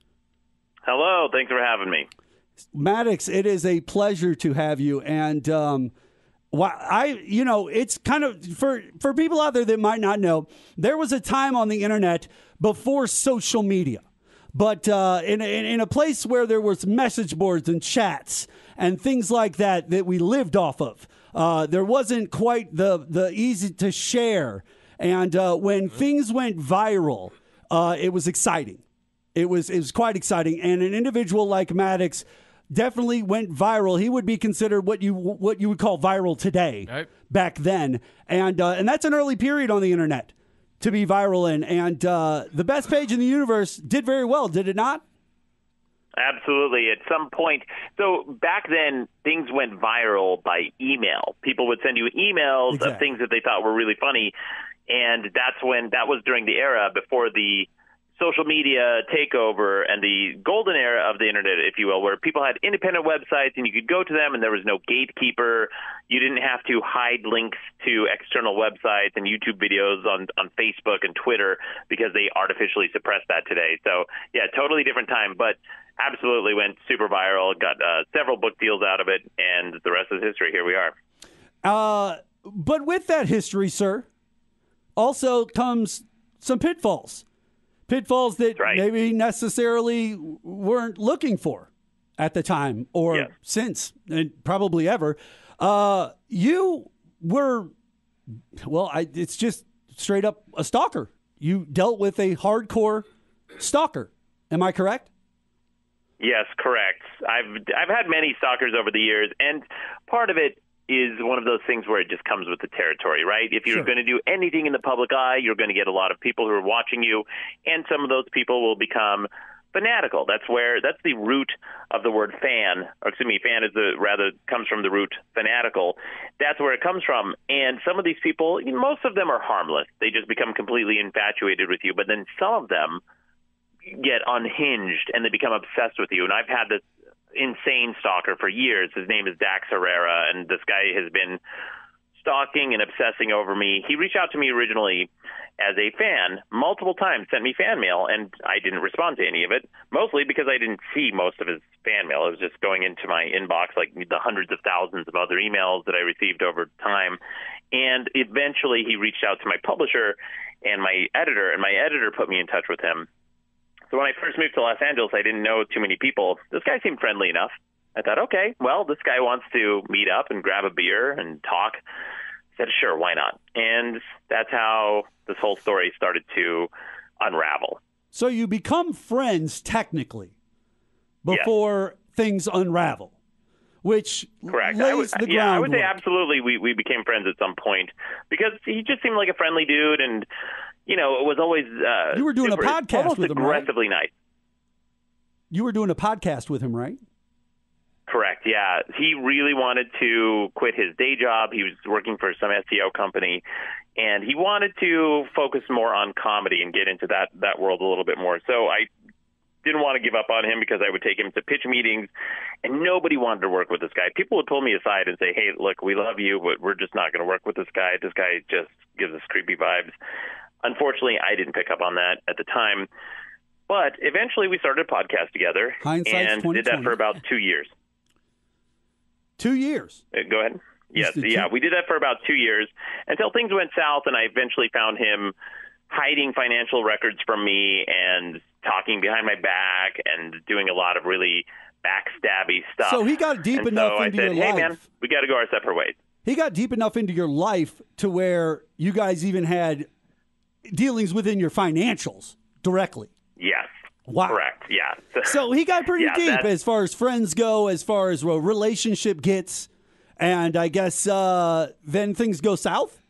Hello, thanks for having me. Maddox, it is a pleasure to have you. And um, why I, you know, it's kind of for for people out there that might not know, there was a time on the internet before social media, but uh, in, in in a place where there was message boards and chats and things like that that we lived off of. Uh, there wasn't quite the the easy to share, and uh, when things went viral, uh, it was exciting. It was it was quite exciting, and an individual like Maddox definitely went viral. He would be considered what you what you would call viral today, Right. back then, and uh, and that's an early period on the internet to be viral in. And uh, The Best Page in the Universe did very well, did it not? Absolutely. At some point, so back then, things went viral by email. People would send you emails Exactly. of things that they thought were really funny, and that's when that was during the era before the social media takeover and the golden era of the internet, if you will, where people had independent websites and you could go to them and there was no gatekeeper. You didn't have to hide links to external websites and YouTube videos on, on Facebook and Twitter because they artificially suppressed that today. So, yeah, totally different time, but absolutely went super viral, got uh, several book deals out of it, and the rest is history. Here we are. Uh, but with that history, sir, also comes some pitfalls. Pitfalls that right. maybe necessarily weren't looking for at the time or Yeah. since, and probably ever. Uh, you were, well, I, it's just straight up a stalker. You dealt with a hardcore stalker. Am I correct? Yes, correct. I've I've had many stalkers over the years, and part of it is one of those things where it just comes with the territory, right? If you're Sure. going to do anything in the public eye, you're going to get a lot of people who are watching you, and some of those people will become fanatical. That's where that's the root of the word fan. Or excuse me, fan is the rather comes from the root fanatical. That's where it comes from. And some of these people, most of them are harmless. They just become completely infatuated with you. But then some of them get unhinged and they become obsessed with you. And I've had this insane stalker for years. His name is Dax Herrera, and this guy has been stalking and obsessing over me. He reached out to me originally as a fan multiple times, sent me fan mail, and I didn't respond to any of it, mostly because I didn't see most of his fan mail. It was just going into my inbox like the hundreds of thousands of other emails that I received over time. And eventually he reached out to my publisher and my editor, and my editor put me in touch with him. So when I first moved to Los Angeles, I didn't know too many people. This guy seemed friendly enough. I thought, okay, well, this guy wants to meet up and grab a beer and talk. I said, sure, why not? And that's how this whole story started to unravel. So you become friends technically before yes. things unravel, which Correct. lays I would, the yeah, I would say groundwork. absolutely we, we became friends at some point because he just seemed like a friendly dude, and, you know, it was always uh, You were doing super, a podcast almost with him, right? aggressively nice. You were doing a podcast with him, right? Correct, yeah. He really wanted to quit his day job. He was working for some S E O company, and he wanted to focus more on comedy and get into that, that world a little bit more. So I didn't want to give up on him because I would take him to pitch meetings, and nobody wanted to work with this guy. People would pull me aside and say, hey, look, we love you, but we're just not going to work with this guy. This guy just gives us creepy vibes. Unfortunately, I didn't pick up on that at the time. But eventually we started a podcast together Hindsight's and did that for about two years. Two years. Uh, go ahead. Yes, yeah, we did that for about two years until things went south, and I eventually found him hiding financial records from me and talking behind my back and doing a lot of really backstabby stuff. So he got deep and enough so into I said, your hey, life. man, we got to go our separate ways. He got deep enough into your life to where you guys even had dealings within your financials directly. Yes. Wow. Correct. Yeah. So he got pretty yeah, deep that's- as far as friends go, as far as a relationship gets. And I guess uh, then things go south?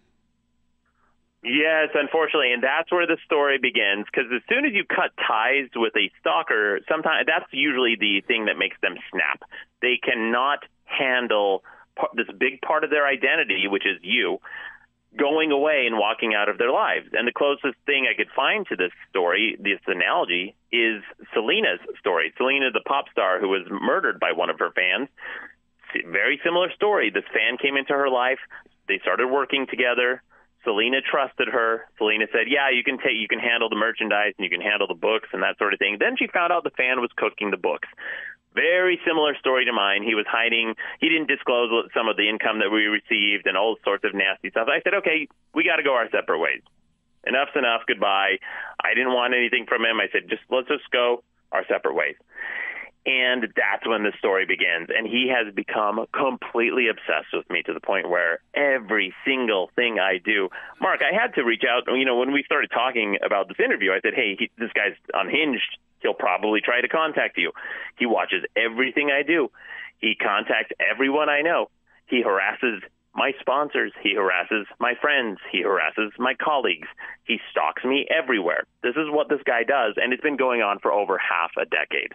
Yes, unfortunately, and that's where the story begins, because as soon as you cut ties with a stalker, sometimes that's usually the thing that makes them snap. They cannot handle part, this big part of their identity, which is you, going away and walking out of their lives. And the closest thing I could find to this story, this analogy, is Selena's story. Selena, the pop star who was murdered by one of her fans. Very similar story. This fan came into her life. They started working together. Selena trusted her. Selena said, yeah, you can take, you can handle the merchandise and you can handle the books and that sort of thing. Then she found out the fan was cooking the books. Very similar story to mine. He was hiding. He didn't disclose some of the income that we received and all sorts of nasty stuff. I said, okay, we got to go our separate ways. Enough's enough. Goodbye. I didn't want anything from him. I said, just let's just go our separate ways. And that's when the story begins. And he has become completely obsessed with me to the point where every single thing I do, Mark, I had to reach out. You know, when we started talking about this interview, I said, hey, he, this guy's unhinged. He'll probably try to contact you. He watches everything I do. He contacts everyone I know. He harasses my sponsors. He harasses my friends. He harasses my colleagues. He stalks me everywhere. This is what this guy does. And it's been going on for over half a decade.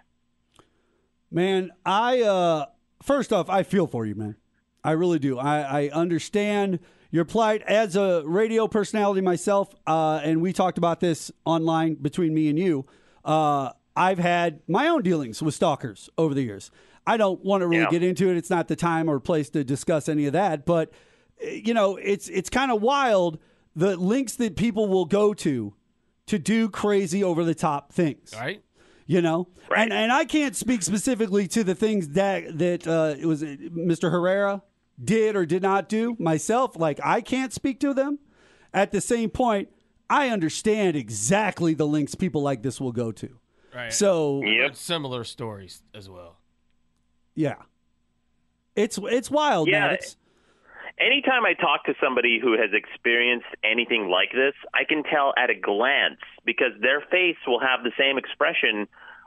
Man, I, uh, first off, I feel for you, man. I really do. I, I understand your plight as a radio personality myself, uh, and we talked about this online between me and you. Uh, I've had my own dealings with stalkers over the years. I don't want to really Yeah. get into it. It's not the time or place to discuss any of that, but, you know, it's, it's kind of wild, the links that people will go to to do crazy over-the-top things. Right. You know, Right. and and I can't speak specifically to the things that that uh, it was Mister Herrera did or did not do myself. Like, I can't speak to them. At the same point, I understand exactly the links people like this will go to. Right. So, Yep. Similar stories as well. yeah, it's it's wild, Yeah. man. It's, Anytime I talk to somebody who has experienced anything like this, I can tell at a glance because their face will have the same expression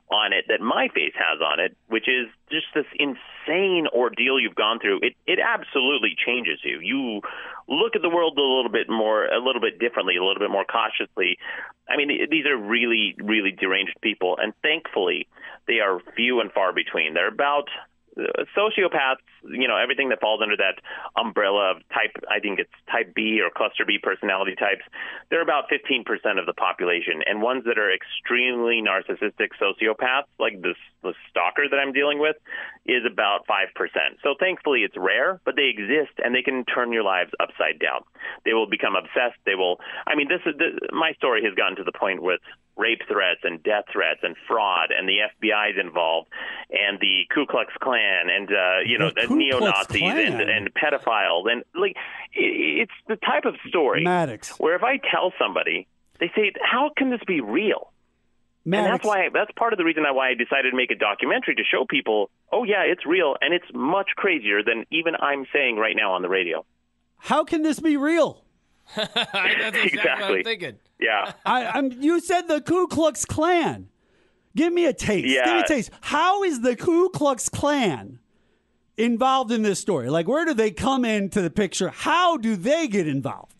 on it that my face has on it, which is just this insane ordeal you've gone through. It it absolutely changes you. You look at the world a little bit more, a little bit differently, a little bit more cautiously. I mean, these are really, really deranged people, and thankfully, they are few and far between. They're about uh, sociopaths, you know, everything that falls under that umbrella of type, I think it's type B or cluster B personality types. They're about fifteen percent of the population, and ones that are extremely narcissistic sociopaths, like this, this stalker that I'm dealing with, is about five percent. So thankfully it's rare, but they exist, and they can turn your lives upside down. They will become obsessed. They will, I mean, this is, this, my story has gotten to the point with rape threats and death threats and fraud, and the F B I is involved, and the Ku Klux Klan, and uh, you know, The the Ku neo-Nazis Klux and, Klan. and pedophiles, and like it, it's the type of story Maddox. where if I tell somebody, they say, "How can this be real?" Maddox. And that's why that's part of the reason why I decided to make a documentary to show people, oh yeah, it's real, and it's much crazier than even I'm saying right now on the radio. How can this be real? That's exactly, Exactly. what I'm thinking. Yeah. I, I'm. You said the Ku Klux Klan. Give me a taste. Yeah. Give me a taste. How is the Ku Klux Klan involved in this story? Like, where do they come into the picture? How do they get involved?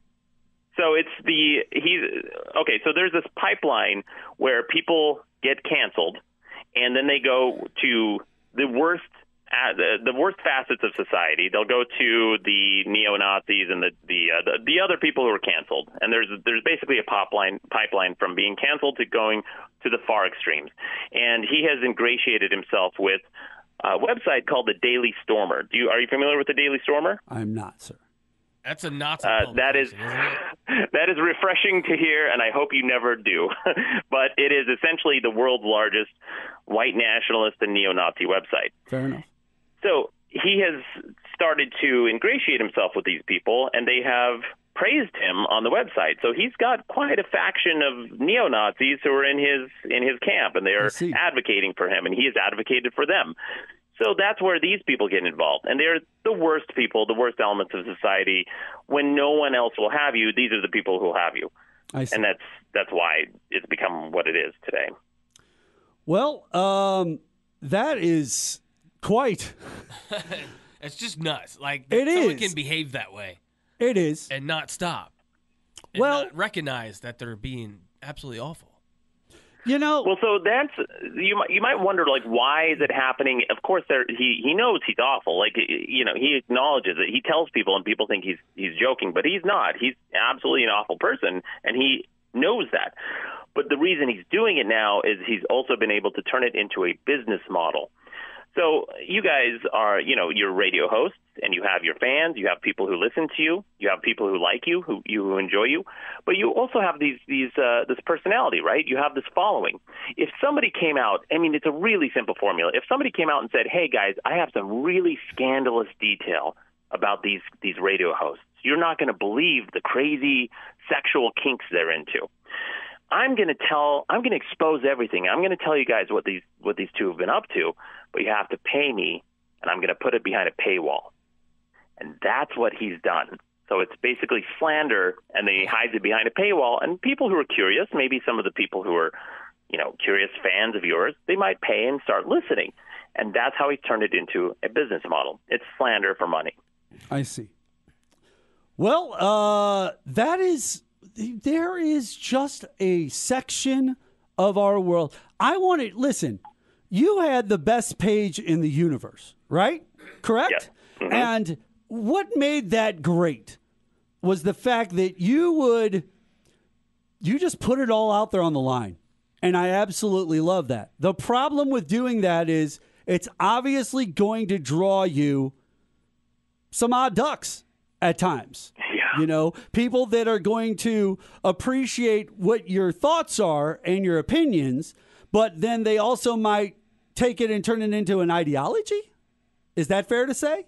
So it's the he. Okay, so there's this pipeline where people get canceled, and then they go to the worst. Uh, the, the worst facets of society. They'll go to the neo-Nazis and the the, uh, the the other people who are canceled. And there's there's basically a pipeline pipeline from being canceled to going to the far extremes. And he has ingratiated himself with a website called the Daily Stormer. Do you are you familiar with the Daily Stormer? I'm not, sir. That's a Nazi Uh, that is publication, isn't it? that is refreshing to hear, and I hope you never do. But it is essentially the world's largest white nationalist and neo-Nazi website. Fair enough. So he has started to ingratiate himself with these people, and they have praised him on the website. So he's got quite a faction of neo-Nazis who are in his in his camp, and they are advocating for him, and he has advocated for them. So that's where these people get involved, and they're the worst people, the worst elements of society. When no one else will have you, these are the people who will have you, I see. and that's that's why it's become what it is today. Well, um, that is quite. It's just nuts. Like It someone is. can behave that way It is. and not stop. And Well- not recognize that they're being absolutely awful. You know, Well, so that's you. Might you might wonder, like, why is it happening? Of course, there he he knows he's awful. Like, you know, he acknowledges it. He tells people, and people think he's he's joking, but he's not. He's absolutely an awful person, and he knows that. But the reason he's doing it now is he's also been able to turn it into a business model. So you guys are, you know, you're radio hosts, and you have your fans, you have people who listen to you, you have people who like you, who you who enjoy you, but you also have these these uh, this personality, right? You have this following. If somebody came out, I mean, it's a really simple formula. If somebody came out and said, "Hey guys, I have some really scandalous detail about these these radio hosts," you're not going to believe the crazy sexual kinks they're into. I'm going to tell, I'm going to expose everything. I'm going to tell you guys what these what these two have been up to, but you have to pay me, and I'm going to put it behind a paywall. And that's what he's done. So it's basically slander, and then he hides it behind a paywall. And people who are curious, maybe some of the people who are, you know, curious fans of yours, they might pay and start listening. And that's how he's turned it into a business model. It's slander for money. I see. Well, uh, that is, there is just a section of our world. I want to, listen, you had the best page in the universe, right? Correct? Yes. Mm-hmm. And what made that great was the fact that you would, you just put it all out there on the line. And I absolutely love that. The problem with doing that is it's obviously going to draw you some odd ducks at times. Yeah. You know, people that are going to appreciate what your thoughts are and your opinions, but then they also might take it and turn it into an ideology. Is that fair to say?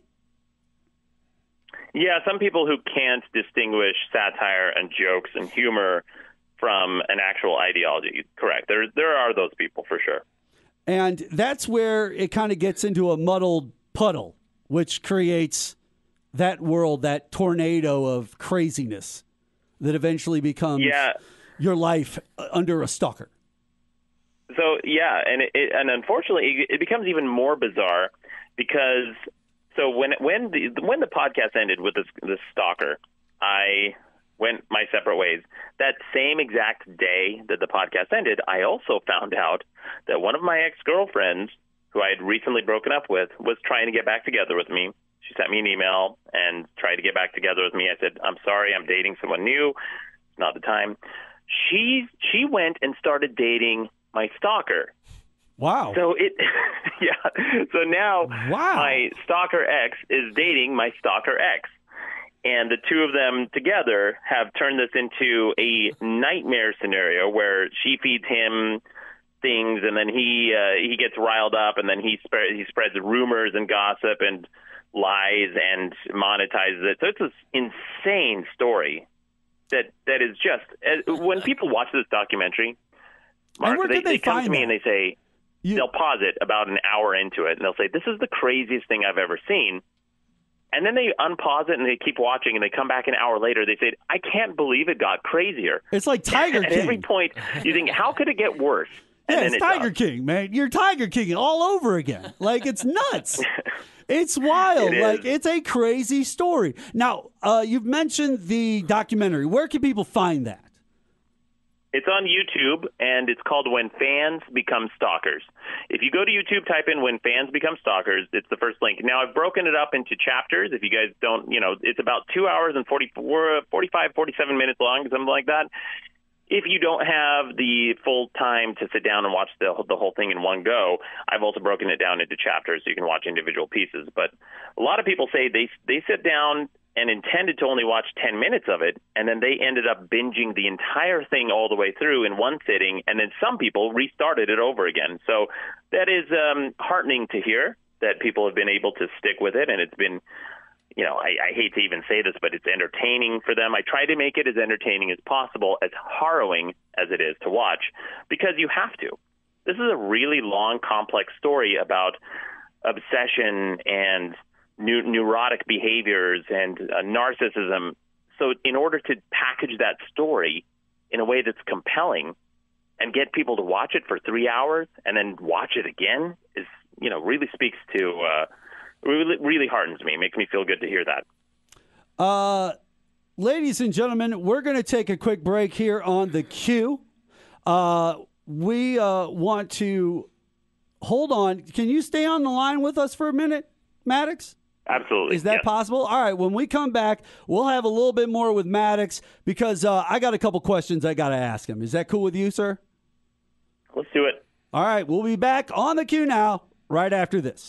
Yeah, some people who can't distinguish satire and jokes and humor from an actual ideology. Correct. There there are those people for sure. And that's where it kind of gets into a muddled puddle, which creates that world, that tornado of craziness that eventually becomes Yeah. your life under a stalker. So yeah, and it, it, and unfortunately, it, it becomes even more bizarre because so when when the when the podcast ended with this this stalker, I went my separate ways. That same exact day that the podcast ended, I also found out that one of my ex-girlfriends, who I had recently broken up with, was trying to get back together with me. She sent me an email and tried to get back together with me. I said, I'm sorry, I'm dating someone new. It's not the time. She she went and started dating my stalker. Wow. So it, yeah. So now wow. my stalker ex is dating my stalker ex. And the two of them together have turned this into a nightmare scenario where she feeds him things, and then he uh, he gets riled up, and then he spread he spreads rumors and gossip and lies and monetizes it. So it's this insane story that that is just uh, when people watch this documentary, Mark, they, they, they come to me that? and they say you... they'll pause it about an hour into it, and they'll say, "This is the craziest thing I've ever seen." And then they unpause it and they keep watching, and they come back an hour later. They say, I can't believe it got crazier. It's like Tiger At King. At every point, you think, how could it get worse? And yeah, then it's it Tiger does. King, man. You're Tiger King all over again. Like, it's nuts. It's wild. It like, is. it's a crazy story. Now, uh, you've mentioned the documentary. Where can people find that? It's on YouTube, and it's called When Fans Become Stalkers. If you go to YouTube, type in When Fans Become Stalkers, it's the first link. Now, I've broken it up into chapters. If you guys don't, you know, it's about two hours and forty-four, forty-five, forty-seven minutes long, something like that. If you don't have the full time to sit down and watch the, the whole thing in one go, I've also broken it down into chapters so you can watch individual pieces. But a lot of people say they they sit down and intended to only watch ten minutes of it, and then they ended up binging the entire thing all the way through in one sitting, and then some people restarted it over again. So that is um, heartening to hear that people have been able to stick with it, and it's been, you know, I, I hate to even say this, but it's entertaining for them. I try to make it as entertaining as possible, as harrowing as it is to watch, because you have to. This is a really long, complex story about obsession and New, neurotic behaviors and uh, narcissism. So in order to package that story in a way that's compelling and get people to watch it for three hours and then watch it again is, you know, really speaks to, uh, really, really heartens me. It makes me feel good to hear that. Uh, ladies and gentlemen, we're going to take a quick break here on the Q. Uh, we uh, want to hold on. Can you stay on the line with us for a minute, Maddox? Absolutely. Is that yes. possible? All right. When we come back, we'll have a little bit more with Maddox because uh, I got a couple questions I got to ask him. Is that cool with you, sir? Let's do it. All right. We'll be back on the Q now right after this.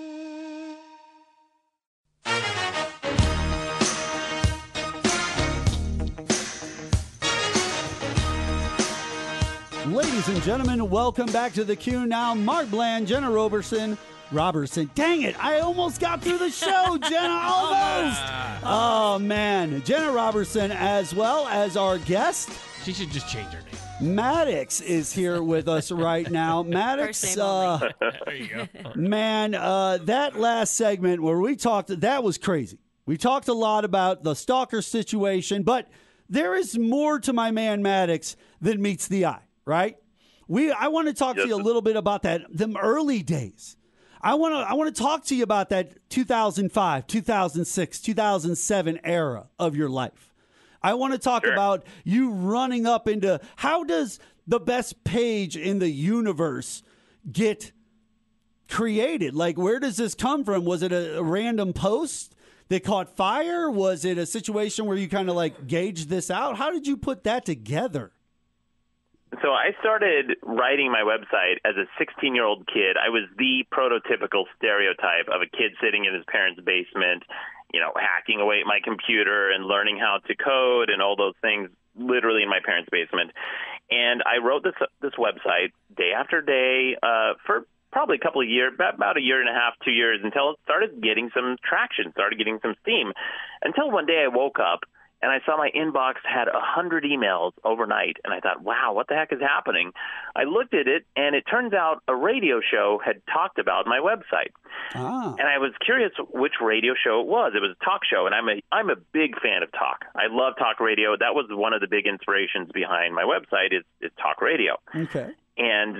Ladies and gentlemen, welcome back to the Q now. Mark Bland, Jenna Robertson. Robertson. Dang it. I almost got through the show, Jenna. Almost. Oh, man. Jenna Robertson, as well as our guest. She should just change her name. Maddox is here with us right now. Maddox, uh, there you go. man, uh, that last segment where we talked, that was crazy. We talked a lot about the stalker situation, but there is more to my man Maddox than meets the eye, right? We, I want to talk yes. to you a little bit about that, them early days. I want to I want to talk to you about that two thousand five, two thousand six, two thousand seven era of your life. I want to talk sure. about you running up into how does the best page in the universe get created? Like, where does this come from? Was it a, a random post that caught fire? Was it a situation where you kind of like gauged this out? How did you put that together? So I started writing my website as a sixteen-year-old kid. I was the prototypical stereotype of a kid sitting in his parents' basement, you know, hacking away at my computer and learning how to code and all those things, literally in my parents' basement. And I wrote this this website day after day uh, for probably a couple of years, about, about a year and a half, two years, until it started getting some traction, started getting some steam. Until one day I woke up and I saw my inbox had one hundred emails overnight, and I thought, wow, what the heck is happening? I looked at it, and it turns out a radio show had talked about my website. Ah. And I was curious which radio show it was. It was a talk show, and I'm a, I'm a big fan of talk. I love talk radio. That was one of the big inspirations behind my website is, is talk radio. Okay. And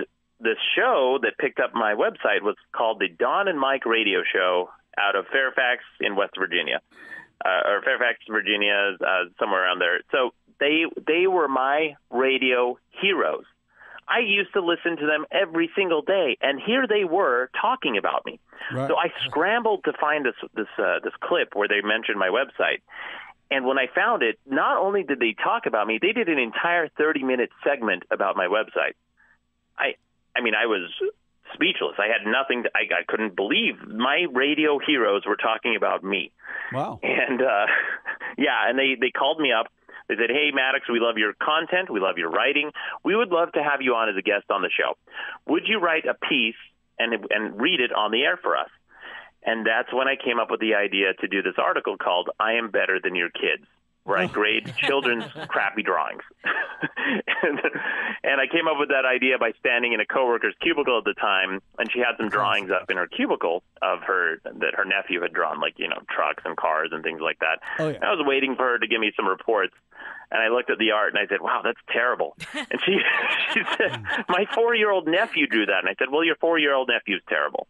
this show that picked up my website was called the Don and Mike Radio Show out of Fairfax in West Virginia, uh, or Fairfax, Virginia, uh, somewhere around there. So they they were my radio heroes. I used to listen to them every single day, and here they were talking about me. Right. So I scrambled to find this this uh, this clip where they mentioned my website. And when I found it, not only did they talk about me, they did an entire thirty-minute segment about my website. I I mean, I was speechless. I had nothing. To, I, I couldn't believe my radio heroes were talking about me. Wow. And, uh, yeah, and they, they called me up. They said, hey, Maddox, we love your content. We love your writing. We would love to have you on as a guest on the show. Would you write a piece and and read it on the air for us? And that's when I came up with the idea to do this article called I Am Better Than Your Kids, where I grade children's crappy drawings. and, and I came up with that idea by standing in a coworker's cubicle at the time, and she had some drawings up in her cubicle of her that her nephew had drawn, like, you know, trucks and cars and things like that. Oh, yeah. And I was waiting for her to give me some reports. And I looked at the art and I said, wow, that's terrible. And she she said, my four-year-old nephew drew that. And I said, well, your four-year-old nephew's terrible.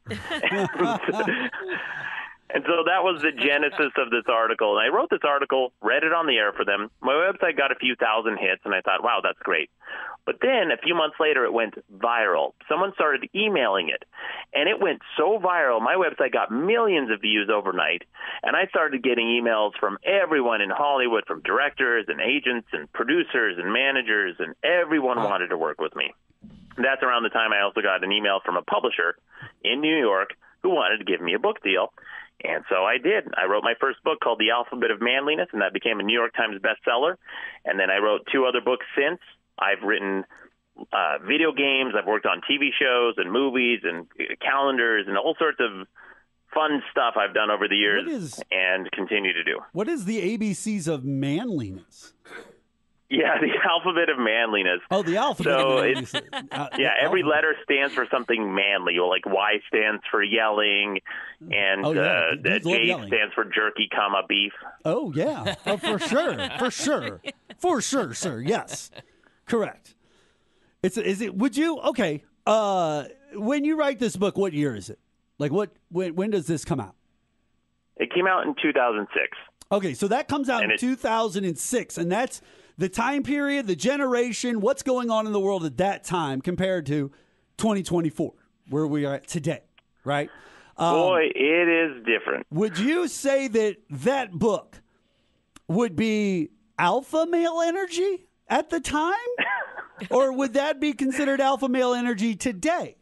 And so that was the genesis of this article. And I wrote this article, read it on the air for them. My website got a few thousand hits, and I thought, wow, that's great. But then a few months later, it went viral. Someone started emailing it, and it went so viral. My website got millions of views overnight, and I started getting emails from everyone in Hollywood, from directors and agents and producers and managers, and everyone wanted to work with me. That's around the time I also got an email from a publisher in New York who wanted to give me a book deal. And so I did. I wrote my first book called The Alphabet of Manliness, and that became a New York Times bestseller. And then I wrote two other books since. I've written uh, video games. I've worked on T V shows and movies and calendars and all sorts of fun stuff I've done over the years is, and continue to do. What is the A B Cs of manliness? Yeah, the alphabet of manliness. Oh, the alphabet so of manliness. It's, uh, yeah, every alphabet. letter stands for something manly. Like Y stands for yelling, and Oh, yeah. uh, Dudes love J yelling. stands for jerky, comma, beef. Oh, yeah. Oh, for sure. For sure. For sure, sir. Yes. Correct. It's is it would you okay, uh when you write this book, what year is it? Like what when when does this come out? It came out in two thousand six. Okay, so that comes out And in it- two thousand six, and that's the time period, the generation, what's going on in the world at that time compared to twenty twenty-four, where we are at today, right? Um, Boy, it is different. Would you say that that book would be alpha male energy at the time? Or would that be considered alpha male energy today?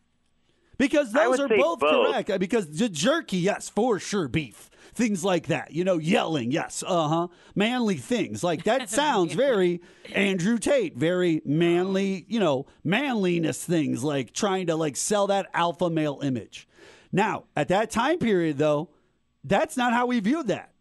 Because I those would are say both, both. correct. Because the jerky, yes, for sure, beef. Things like that. You know, yelling, yes, uh-huh. Manly things. Like, that sounds very Andrew Tate, very manly, you know, manliness things, like trying to, like, sell that alpha male image. Now, at that time period, though, that's not how we viewed that.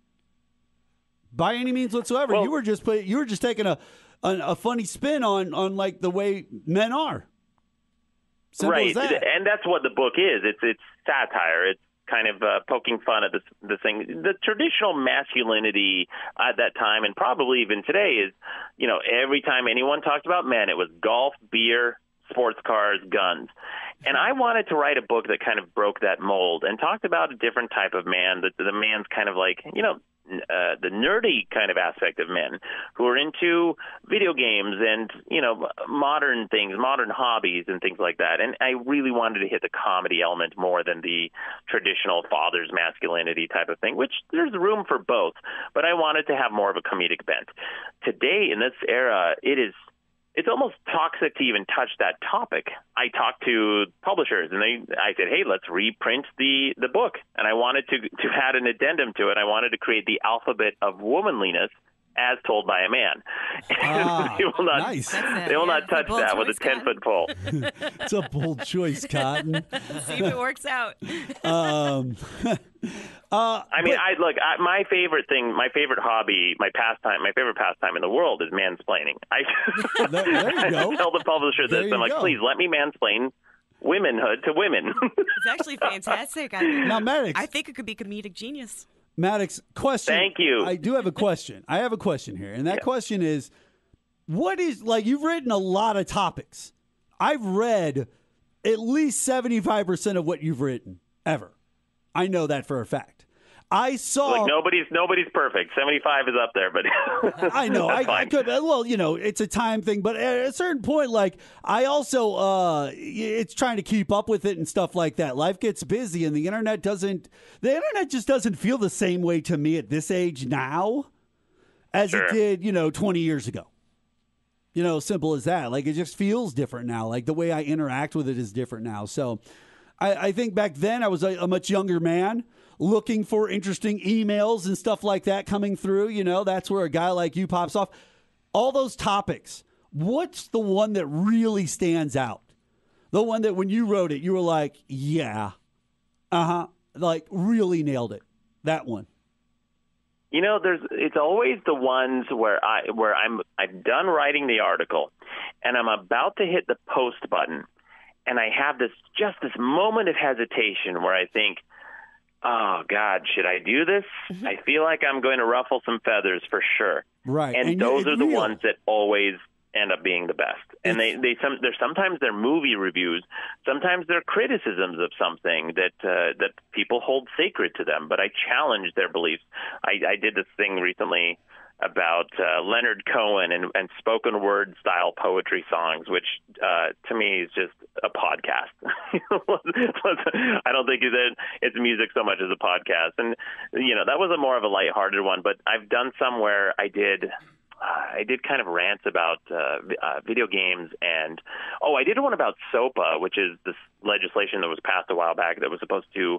By any means whatsoever. Well, you were just put, you were just taking a, a a funny spin on on like the way men are. Simple right, as that. and that's what the book is. It's it's satire. It's kind of uh, poking fun at this the thing. The traditional masculinity at that time, and probably even today, is, you know, every time anyone talked about men, it was golf, beer, sports cars, guns. And I wanted to write a book that kind of broke that mold and talked about a different type of man. The, the man's kind of like, you know, uh, the nerdy kind of aspect of men who are into video games and, you know, modern things, modern hobbies and things like that. And I really wanted to hit the comedy element more than the traditional father's masculinity type of thing, which there's room for both. But I wanted to have more of a comedic bent. Today, in this era, it is it's almost toxic to even touch that topic. I talked to publishers, and they, I said, hey, let's reprint the, the book. And I wanted to, to add an addendum to it. I wanted to create the alphabet of womanliness as told by a man. Ah, they will not, nice. they will not touch that with a ten-foot pole. It's a bold choice, Cotton. See if it works out. Um, uh, I mean, but- I look. I, my favorite thing, my favorite hobby, my pastime, my favorite pastime in the world is mansplaining. I, there, there you go. I tell the publisher There this. you I'm like, go. please let me mansplain womanhood to women. It's actually fantastic. I mean, Now, Maddox. I think it could be comedic genius. Maddox, question. Thank you. I do have a question. I have a question here. And that Yeah. question is, what is, like, you've written a lot of topics. I've read at least seventy-five percent of what you've written ever. I know that for a fact. I saw like nobody's nobody's perfect. seventy-five is up there, but I know I, I could. Well, you know, it's a time thing, but at a certain point, like I also, uh, it's trying to keep up with it and stuff like that. Life gets busy, and the internet doesn't. The internet just doesn't feel the same way to me at this age now as sure. it did, you know, twenty years ago. You know, simple as that. Like it just feels different now. Like the way I interact with it is different now. So, I, I think back then I was a, a much younger man, looking for interesting emails and stuff like that coming through. You know, that's where a guy like you pops off. All those topics. What's the one that really stands out? The one that when you wrote it, you were like, yeah, uh-huh, like really nailed it. That one. You know, there's it's always the ones where I where I'm I'm done writing the article and I'm about to hit the post button and I have this just this moment of hesitation where I think, oh, God, should I do this? Mm-hmm. I feel like I'm going to ruffle some feathers for sure. Right. And, and those are the real. ones that always end up being the best. And they, they some they're sometimes they're movie reviews, sometimes they're criticisms of something that uh, that people hold sacred to them, but I challenge their beliefs. I, I did this thing recently about uh, Leonard Cohen and, and spoken word style poetry songs, which uh, to me is just a podcast. I don't think that it's music so much as a podcast. And, you know, that was a more of a lighthearted one, but I've done some where I did, uh, I did kind of rants about uh, uh, video games. And, oh, I did one about SOPA, which is this legislation that was passed a while back that was supposed to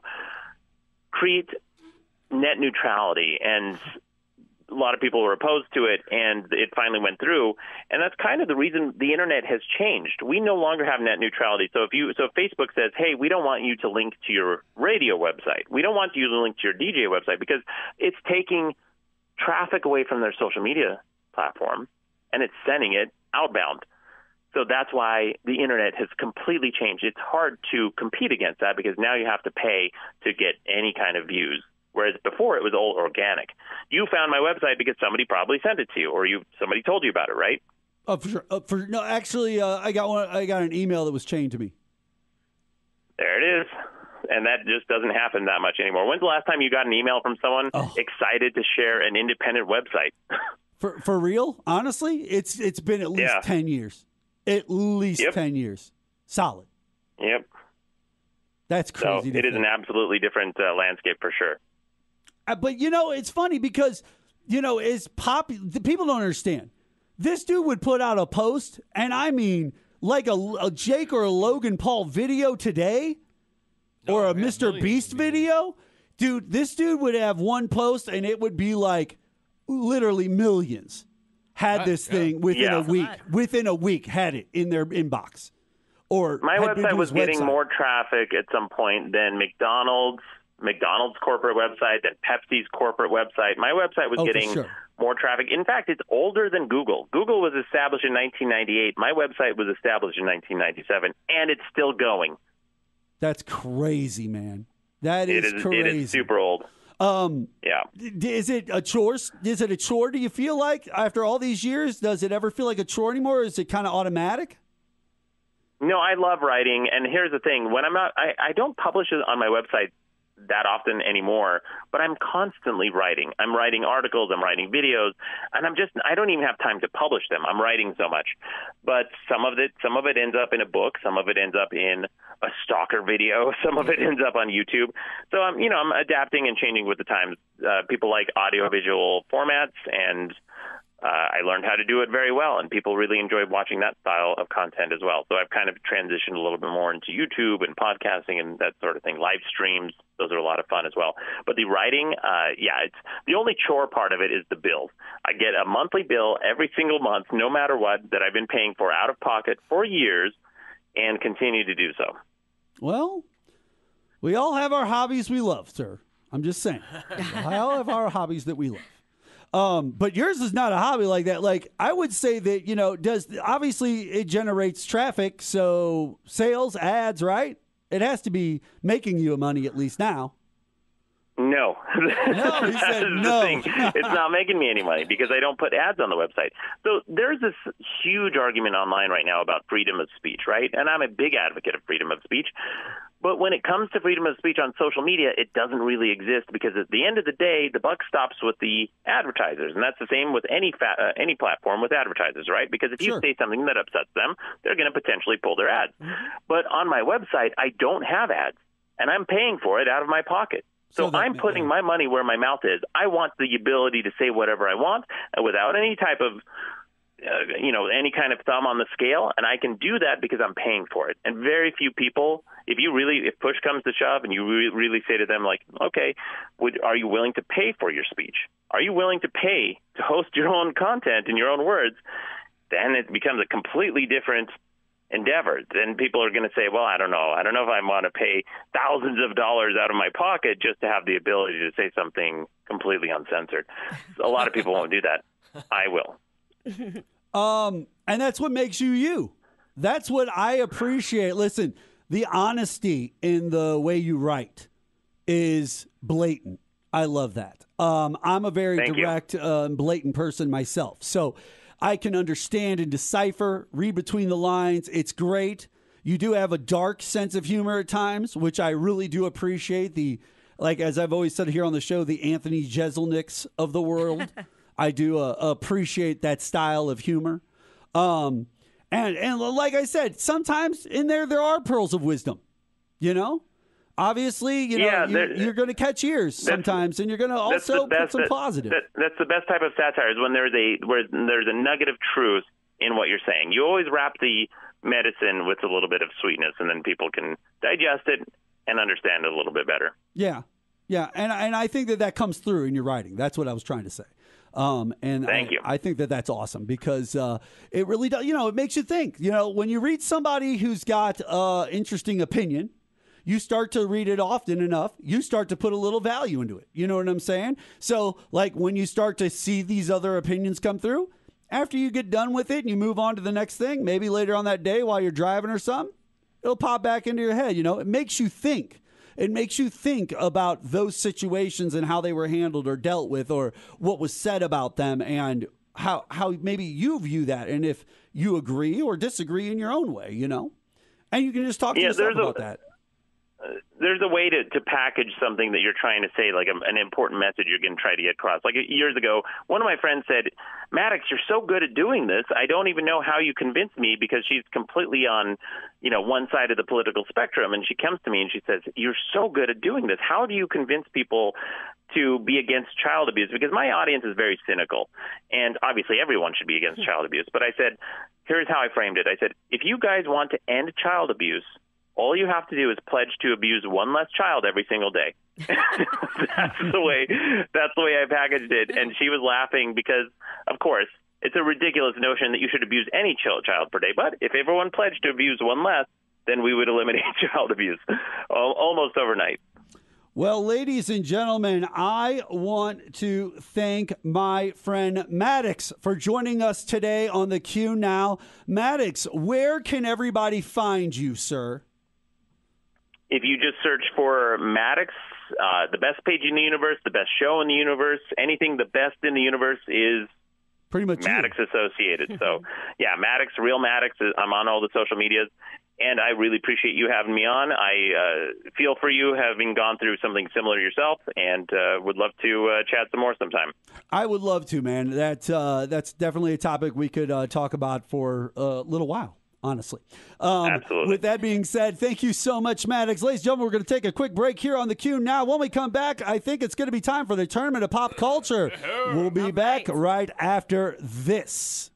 create net neutrality, and a lot of people were opposed to it, and it finally went through. And that's kind of the reason the internet has changed. We no longer have net neutrality. So if you, so if Facebook says, hey, we don't want you to link to your radio website, we don't want you to link to your D J website, because it's taking traffic away from their social media platform and it's sending it outbound. So that's why the internet has completely changed. It's hard to compete against that because now you have to pay to get any kind of views. Whereas before it was all organic. You found my website because somebody probably sent it to you, or you somebody told you about it, right? Oh, for sure. Uh, for no, actually, uh, I got one. I got an email that was chained to me. There it is, and that just doesn't happen that much anymore. When's the last time you got an email from someone oh. excited to share an independent website? for for real, honestly, it's it's been at least yeah. ten years. At least yep. ten years, solid. Yep, that's crazy. So it is an absolutely different uh, landscape for sure. Uh, but, you know, it's funny because, you know, as pop, the people don't understand. This dude would put out a post, and I mean, like a, a Jake or a Logan Paul video today, no, or a Mister Beast video. Dude, this dude would have one post, and it would be like literally millions had this yeah. thing within yeah. a week. Within a week, had it in their inbox. Or my website was getting website. more traffic at some point than McDonald's. McDonald's corporate website, then Pepsi's corporate website. My website was oh, getting sure. more traffic. In fact, it's older than Google. Google was established in nineteen ninety-eight. My website was established in nineteen ninety-seven, and it's still going. That's crazy, man. That is, it is crazy. It is super old. Um, yeah. Is it a chore? Is it a chore, do you feel like, after all these years? Does it ever feel like a chore anymore, or is it kind of automatic? No, I love writing, and here's the thing. When I'm not, I, I don't publish it on my website that often anymore, but I'm constantly writing. I'm writing articles, I'm writing videos, and I'm just, I don't even have time to publish them. I'm writing so much. But some of it, some of it ends up in a book, some of it ends up in a stalker video, some of it ends up on YouTube. So I'm, you know, I'm adapting and changing with the times. Uh, people like audiovisual formats, and Uh, I learned how to do it very well, and people really enjoyed watching that style of content as well. So I've kind of transitioned a little bit more into YouTube and podcasting and that sort of thing. Live streams, those are a lot of fun as well. But the writing, uh, yeah, it's the only chore part of it is the bill. I get a monthly bill every single month, no matter what, that I've been paying for out of pocket for years and continue to do so. Well, we all have our hobbies we love, sir. I'm just saying. We all have our hobbies that we love. Um, but yours is not a hobby like that. Like, I would say that, you know, does obviously it generates traffic, so sales, ads, right? It has to be making you money at least now. No. No, he said That is no. the thing. It's not making me any money because I don't put ads on the website. So there's this huge argument online right now about freedom of speech, right? And I'm a big advocate of freedom of speech. But when it comes to freedom of speech on social media, it doesn't really exist because at the end of the day, the buck stops with the advertisers. And that's the same with any fa- uh, any platform with advertisers, right? Because if you Sure. say something that upsets them, they're going to potentially pull their ads. But on my website, I don't have ads, and I'm paying for it out of my pocket. So, So that- I'm putting my money where my mouth is. I want the ability to say whatever I want uh, without any type of, uh, you know, any kind of thumb on the scale. And I can do that because I'm paying for it. And very few people, if you really, if push comes to shove and you re- really say to them, like, okay, would, are you willing to pay for your speech? Are you willing to pay to host your own content in your own words? Then it becomes a completely different endeavor. Then people are going to say, well, I don't know. I don't know if I want to pay thousands of dollars out of my pocket just to have the ability to say something completely uncensored. A lot of people won't do that. I will. Um, and that's what makes you you. That's what I appreciate. Listen, the honesty in the way you write is blatant. I love that. Um, I'm a very Thank you. direct, uh, blatant person myself. So I can understand and decipher, read between the lines. It's great. You do have a dark sense of humor at times, which I really do appreciate. The, like, as I've always said here on the show, the Anthony Jeselniks of the world. I do uh, appreciate that style of humor. Um, and, and like I said, sometimes in there, there are pearls of wisdom, you know? Obviously, you know, Yeah, you, there- you're going to catch ears sometimes, and you're going to That's the also put best- some that- positive. that- that's the best type of satire is when there's a where there's a nugget of truth in what you're saying. You always wrap the medicine with a little bit of sweetness, and then people can digest it and understand it a little bit better. Yeah, yeah, and and I think that that comes through in your writing. That's what I was trying to say. Um, and Thank I, you. I think that that's awesome because uh, it really does. You know, it makes you think. You know, when you read somebody who's got uh, interesting opinion, you start to read it often enough, you start to put a little value into it. You know what I'm saying? So, like, when you start to see these other opinions come through, after you get done with it and you move on to the next thing, maybe later on that day while you're driving or something, it'll pop back into your head. You know, it makes you think. It makes you think about those situations and how they were handled or dealt with or what was said about them and how, how maybe you view that and if you agree or disagree in your own way, you know? And you can just talk to Yeah, yourself there's a- about that. There's a way to, to package something that you're trying to say, like a, an important message you're going to try to get across. Like years ago, one of my friends said, Maddox, you're so good at doing this. I don't even know how you convinced me because she's completely on, you know, one side of the political spectrum. And she comes to me and she says, you're so good at doing this. How do you convince people to be against child abuse? Because my audience is very cynical. And obviously everyone should be against child abuse. But I said, here's how I framed it. I said, if you guys want to end child abuse, all you have to do is pledge to abuse one less child every single day. That's the way. That's the way I packaged it. And she was laughing because, of course, it's a ridiculous notion that you should abuse any child per day. But if everyone pledged to abuse one less, then we would eliminate child abuse al- almost overnight. Well, ladies and gentlemen, I want to thank my friend Maddox for joining us today on the QNow. Maddox, where can everybody find you, sir? If you just search for Maddox, uh, the best page in the universe, the best show in the universe, anything the best in the universe is pretty much Maddox associated. So, yeah, Maddox, real Maddox. I'm on all the social medias, and I really appreciate you having me on. I uh, feel for you having gone through something similar yourself, and uh, would love to uh, chat some more sometime. I would love to, man. That uh, that's definitely a topic we could uh, talk about for a little while. Honestly. Um, Absolutely. With that being said, thank you so much, Maddox. Ladies and gentlemen, we're going to take a quick break here on the Q Now. When we come back, I think it's going to be time for the Tournament of Pop Culture. We'll be back right after this.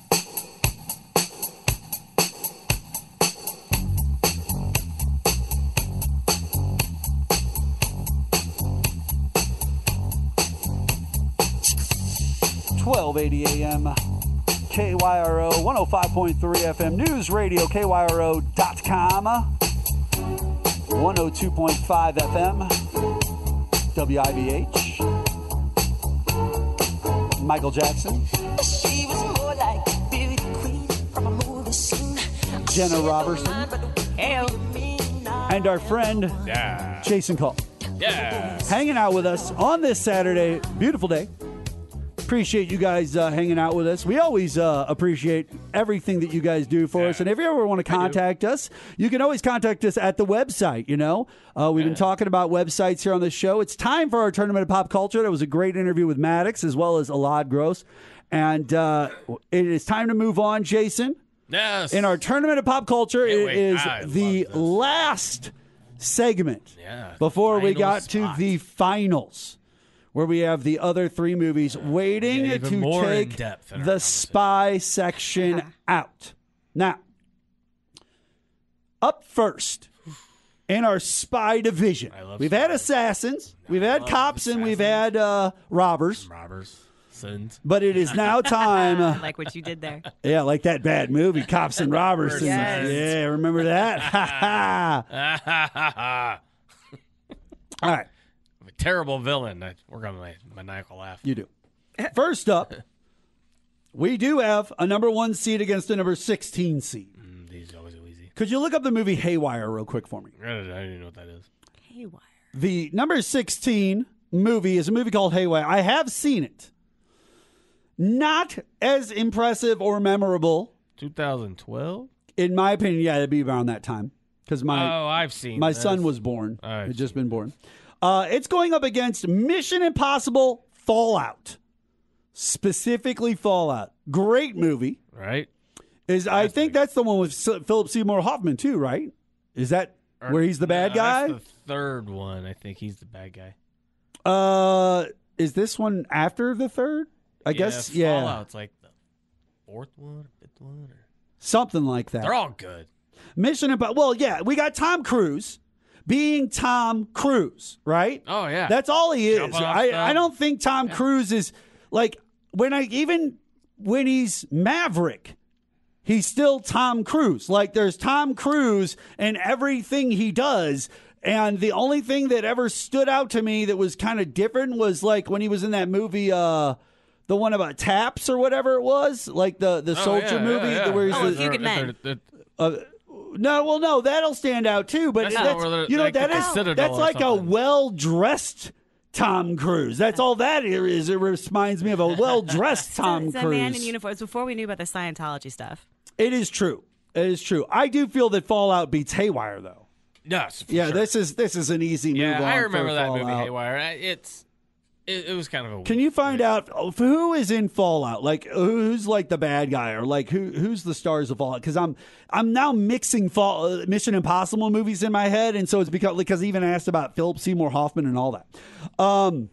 twelve eighty a.m. K Y R O, one oh five point three F M News Radio, K Y R O dot com, one oh two point five F M, W I B H. Michael Jackson. She was more like a beauty queen from a movie scene. Jenna Robertson. Heyo. And our friend, Yeah. Jason Cole. Yeah. hanging out with us on this Saturday. Beautiful day. Appreciate you guys uh, hanging out with us. We always uh, appreciate everything that you guys do for yeah. us. And if you ever want to contact us, you can always contact us at the website. You know, uh, we've yeah. been talking about websites here on the show. It's time for our Tournament of Pop Culture. That was a great interview with Maddox as well as Elad Gross. And uh, it is time to move on, Jason. Yes. In our Tournament of Pop Culture, Can't it wait. is I the last segment yeah, before we got spot. to the finals, where we have the other three movies waiting yeah, to more take the spy section out. Now, up first in our spy division, we've spies. had assassins, no, we've had cops, assassins. and we've had uh, robbers. Robbers. Sins. But it is now time. Uh, I like what you did there. Yeah, like that bad movie, Cops and Robbers. Yes. Yeah, remember that? All right. I'm a terrible villain. I work on my maniacal laugh. You do. First up, we do have a number one seed against a number sixteen seed. Mm, these are always easy. Could you look up the movie Haywire real quick for me? I don't even know what that is. Haywire. The number sixteen movie is a movie called Haywire. I have seen it. Not as impressive or memorable. twenty twelve? In my opinion, yeah, it'd be around that time. Because my, oh, I've seen my this. son was born. I've Had just been born. Uh, it's going up against Mission Impossible Fallout. Specifically Fallout. Great movie. Right. Is that's I think big. That's the one with S- Philip Seymour Hoffman too, right? Is that or, where he's the bad no, guy? That's the third one. I think he's the bad guy. Uh, is this one after the third? I yeah, guess, yeah. Fallout's like the fourth one or fifth one. Or... Something like that. They're all good. Mission Impossible. Well, yeah, we got Tom Cruise being Tom Cruise, right? Oh, yeah. That's all he is. I, stuff. I don't think Tom yeah. Cruise is, like, when I even when he's Maverick, he's still Tom Cruise. Like, there's Tom Cruise in everything he does. And the only thing that ever stood out to me that was kind of different was, like, when he was in that movie, uh, the one about Taps or whatever it was, like the, the oh, soldier yeah, movie. Yeah, yeah. Where he's oh, the, You Good Men. Uh, no, well, no, that'll stand out too. But that's, that's you know like that is that's like a well-dressed Tom Cruise. That's all that is. It reminds me of a well-dressed Tom it's a, it's Cruise. a man in uniform. It's before we knew about the Scientology stuff. It is true. It is true. I do feel that Fallout beats Haywire, though. Yes. Yeah, sure. this is this is an easy move. Yeah, on I remember for that Fallout. movie Haywire. It's it, it was kind of a. Can you find out who is in Fallout? Like who's like the bad guy, or like who who's the stars of Fallout? Because I'm I'm now mixing Fall, uh, Mission Impossible movies in my head, and so it's because because I even asked about Philip Seymour Hoffman and all that. Um,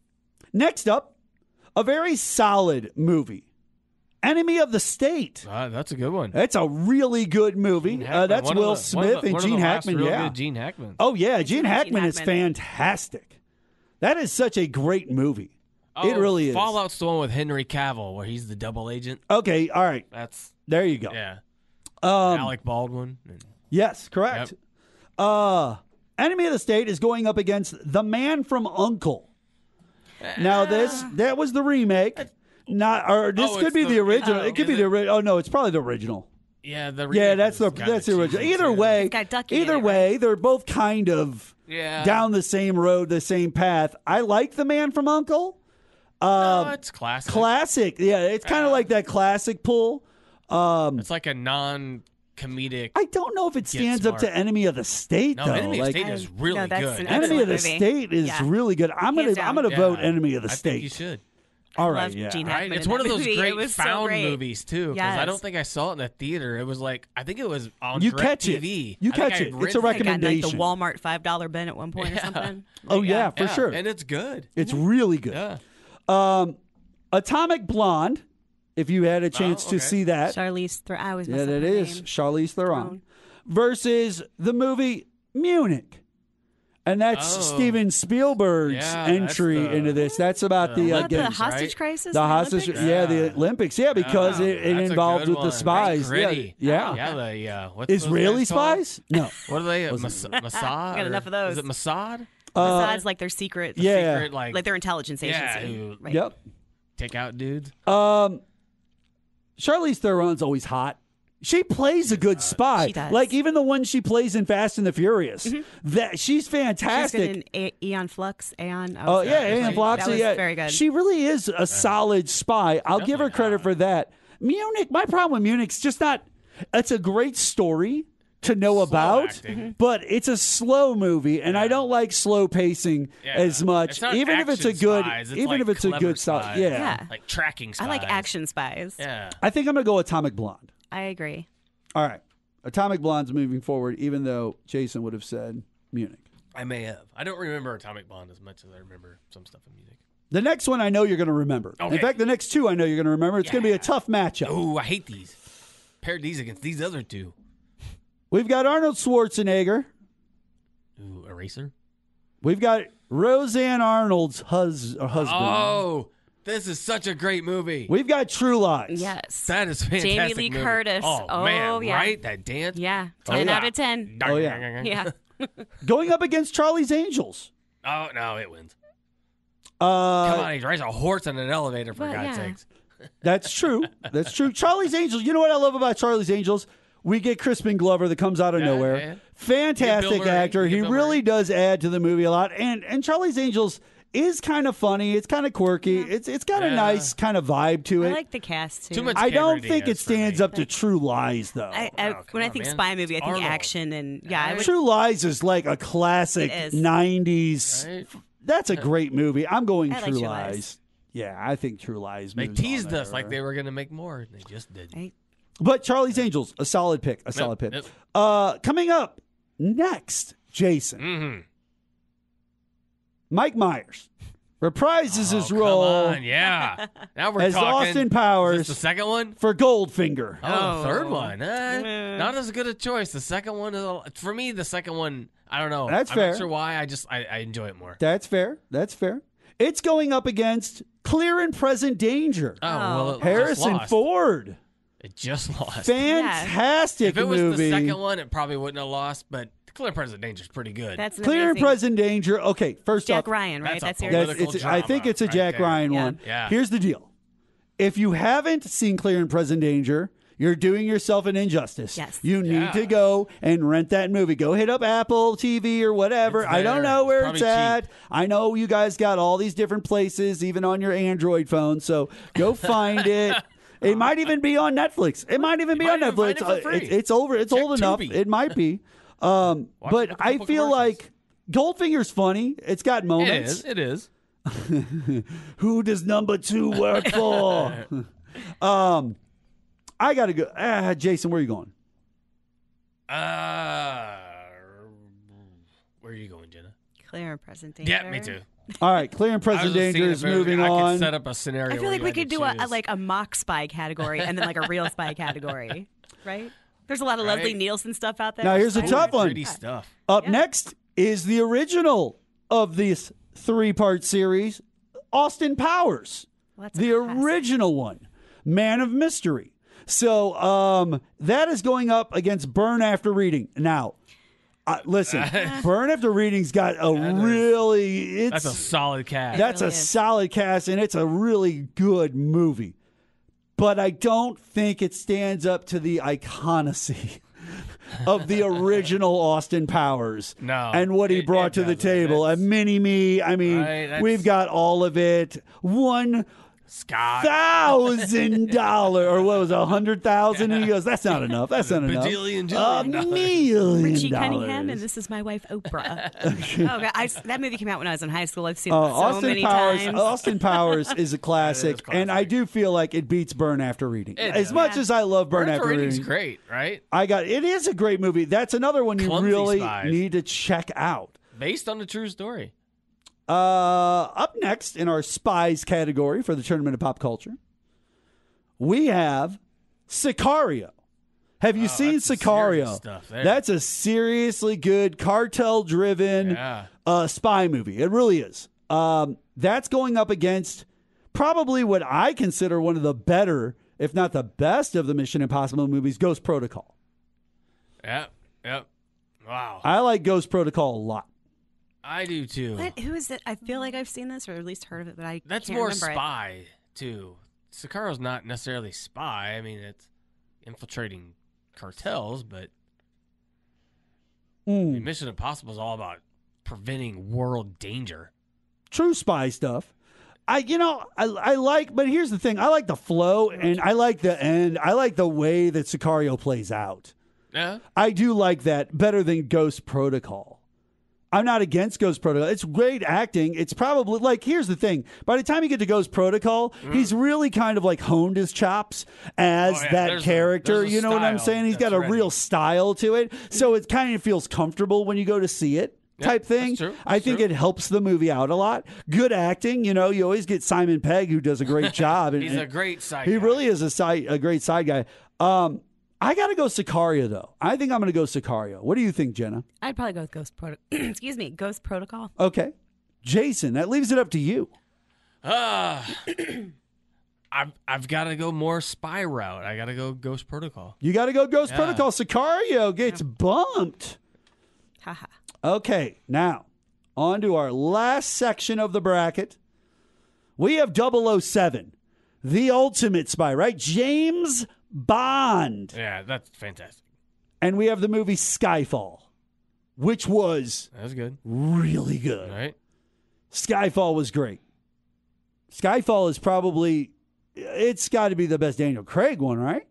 next up, a very solid movie. Enemy of the State. Uh, that's a good one. That's a really good movie. Uh, that's one Will the, Smith the, and Gene Hackman. Yeah, Gene Hackman. Oh yeah, Gene Hackman, Gene is Hackman. fantastic. That is such a great movie. Oh, it really is. Fallout's the one with Henry Cavill where he's the double agent. Okay, all right. That's there. You go. Yeah. Um, Alec Baldwin. And, yes, correct. Yep. Uh, Enemy of the State is going up against The Man from U N C L E. Now this that was the remake. Not or this oh, could be the, the original. oh, it could be it? the original. Oh no, it's probably the original. Yeah, the yeah, that's the kinda that's the original. cheesy, Either too. way, It's got Ducky in either it, way, they're both kind of Yeah. down the same road, the same path. I like The Man from U N C L E. Um, no, it's classic. Classic, yeah. It's kind of Uh, like that classic pull. Um, It's like a non-comedic. I don't know if it Get stands up to Smart. Enemy of the State No, though. Enemy of like, the State is really No, that's good. an Enemy of the movie. State is Yeah. really good. I'm gonna Hands I'm down. gonna Yeah, vote Enemy of the I State. think you should. All I right, loved yeah. Gene Right? Hackman It's in one of that those movie. great It was so found great. movies too. Because I Yes. don't think I saw it in the theater. It was like I think it was on You catch it. T V. You I think catch I it. had It's a rented it. I got like the recommendation. Walmart five dollar bin at one point or Yeah. something. Oh yeah, for Yeah, sure. and it's good. It's really good. Yeah. Um, Atomic Blonde. If you had a chance Oh, to okay. see that, Charlize Theron. I always mess yeah, up that her is name. Charlize Theron Theron. versus the movie Munich. And that's Oh. Steven Spielberg's Yeah, that's entry the- into this. That's about the, uh, What, the games, hostage right? crisis? the in hostage, Olympics? yeah, the Yeah. Olympics, yeah, because Yeah, it, it that's a involved good with the one. spies, Very yeah, gritty. yeah. Yeah, the uh, what's those Israeli guys called? spies? No, What are they? Mas- Mossad? Got enough or- of those. Is it Mossad? Uh, Besides, like their secret, yeah. Secret, like, like their intelligence yeah, agency. who Right. Yep. take out dudes. Um, Charlize Theron's always hot. She plays a good spy. She does. Like even the one she plays in Fast and the Furious. Mm-hmm. That she's fantastic. She's good in A- Eon Flux. Aeon. Oh, uh, yeah, Aeon Flux. That was yeah. very good. She really is a solid spy. I'll give her credit for that. Munich, my problem with Munich's just not, it's a great story to know Slow about, acting. but it's a slow movie, and I don't like slow pacing Yeah. as much. It's not Even if it's a action good, spies, it's even like if it's a clever good style. spies. Yeah. Yeah. Like tracking spies. I like action spies. Yeah. I think I'm going to go Atomic Blonde. I agree. All right. Atomic Blonde's moving forward, even though Jason would have said Munich. I may have. I don't remember Atomic Blonde as much as I remember some stuff in Munich. The next one I know you're going to remember. Okay. In fact, the next two I know you're going to remember. It's going to be a tough matchup. Oh, I hate these. Paired these against these other two. We've got Arnold Schwarzenegger. Ooh, Eraser. We've got Roseanne Arnold's hus- uh, husband. Oh, this is such a great movie. We've got True Lies. Yes. That is fantastic. Jamie Lee movie. Curtis. Oh, Oh, man, yeah. right? That dance. Yeah. Oh, ten yeah. out of ten. Oh, yeah. Yeah. Going up against Charlie's Angels. Oh, no, it wins. Uh, Come on, he drives a horse in an elevator, for Well, God's yeah. sakes. That's true. That's true. Charlie's Angels. You know what I love about Charlie's Angels? We get Crispin Glover that comes out of Yeah, nowhere. yeah. Fantastic Bill Murray. actor. You get He Bill really Murray. does add to the movie a lot. And and Charlie's Angels is kind of funny. It's kind of quirky. It's it's got a Yeah. nice kind of vibe to I it. like the cast too. Too much I don't Cameron think it Diaz for stands me. up to True Lies though. I, I, Oh, come when I on, think man. spy movie, I It's think Arnold. action and yeah. I would, True Lies is like a classic It is. nineties. Right? That's a great movie. I'm going I like True True Lies. Lies. Yeah, I think True Lies. They moves on teased us there. like they were going to make more, and they just didn't. I- But Charlie's Angels, a solid pick. A solid pick. yep. Uh, coming up next, Jason. Mm-hmm. Mike Myers reprises Oh, his come role on, yeah. Now we're as talking. Austin Is Powers this the second one? for Goldfinger. Oh, the third Oh. one. Eh, Mm. not as good a choice. The second one is a, for me. The second one, I don't know. That's I'm fair. not sure why. I just I, I enjoy it more. That's fair. That's fair. It's going up against Clear and Present Danger. Oh, well, it just Harrison lost. Ford. It just lost. Fantastic If it was movie. the second one, it probably wouldn't have lost. But Clear and Present Danger is pretty good. That's an Clear and amazing- Present Danger. Okay, first Jack off, Ryan, right? That's a That's, your that's, political it's, I think drama it's a right Jack there. Ryan Yeah. one. Yeah. Here's the deal. If you haven't seen Clear and Present Danger, you're doing yourself an injustice. Yes. You need Yeah. to go and rent that movie. Go hit up Apple T V or whatever. It's I don't there. know where It's it's, probably at. I know you guys got all these different places, even on your Android phone. So go find it. It might even be on Netflix. It might even You be might on even find Netflix. it for Uh, free. It's, it's over. It's Check old enough. Tubi. It might be. Um, Watch but it with a I couple feel commercials. like Goldfinger's funny. It's got It moments. is. It is. Who does number two work for? um, I gotta go. Ah, Jason, where are you going? Uh, where are you going, Jenna? Clear and Present Danger. Yeah, me too. All right, Clear and I was Present just seeing Danger if is there- moving I on. could set up a scenario. I feel where like you we had to could do a, a choose. like a mock spy category and then like a real spy category, right? There's a lot of Leslie Right. Nielsen stuff out there. Now, here's a Spy tough movies. one. Pretty stuff. Up Yeah. next is the original of this three-part series, Austin Powers, Well, that's a the classic. original one, Man of Mystery. So um, that is going up against Burn After Reading. Now, uh, listen, Burn After Reading's got a really it's That's a solid cast. that's really a is. solid cast, and it's a really good movie. But I don't think it stands up to the iconacy of the original Austin Powers. No, And what he it- brought it to the doesn't. table. A It's- mini me. I mean, Right, that's- we've got all of it. One Scott. thousand dollar or what was it, a hundred thousand? And he goes, "That's not enough. That's not enough. Bajillion, A jillion dollars." million Richie dollars." Cunningham, and this is my wife Oprah. oh, God, I, that movie came out when I was in high school. I've seen it Uh, so Austin many Powers. times. Austin Powers is a classic, and I do feel like it beats Burn After Reading. It As does. much Yeah. as I love Burn, Burn After After Reading's Reading, great, right? I got it is a great movie. That's another one you Clumsy really Spies. need to check out. Based on a true story. Uh, up next in our spies category for the Tournament of Pop Culture, we have Sicario. Have you Oh, seen that's some serious Sicario? stuff there. That's a seriously good cartel-driven Yeah. uh, spy movie. It really is. Um, that's going up against probably what I consider one of the better, if not the best, of the Mission Impossible movies, Ghost Protocol. Yep. Yep. Wow. I like Ghost Protocol a lot. I do too. What? Who is it? I feel like I've seen this or at least heard of it, but I That's can't more remember it. spy too. Sicario's not necessarily spy. I mean, it's infiltrating cartels, but Mm. I mean, Mission Impossible is all about preventing world danger. True spy stuff. I, you know, I, I like, but here's the thing. I like the flow, and I like the end. I like the way that Sicario plays out. Yeah. I do like that better than Ghost Protocol. I'm not against Ghost Protocol. It's great acting. It's probably, like, here's the thing. By the time you get to Ghost Protocol, mm. he's really kind of, like, honed his chops as oh, yeah. that there's character. A, a you know what I'm saying? He's got a ready. real style to it. So it kind of feels comfortable when you go to see it. Type yeah, thing. That's true. That's I think true. it helps the movie out a lot. Good acting, you know. You always get Simon Pegg, who does a great job. And, He's a great side. He guy. really is a side, a great side guy. Um, I got to go Sicario though. I think I'm going to go Sicario. What do you think, Jenna? I'd probably go with Ghost Protocol. Excuse me, Ghost Protocol. Okay, Jason. That leaves it up to you. Uh, I've I've got to go more spy route. I got to go Ghost Protocol. You got to go Ghost Yeah. Protocol. Sicario gets bumped. Haha. Okay, now on to our last section of the bracket. We have double oh seven, the ultimate spy, right? James Bond. Yeah, that's fantastic. And we have the movie Skyfall, which was That was good. really good. Right? Skyfall was great. Skyfall is probably, it's got to be the best Daniel Craig one, right?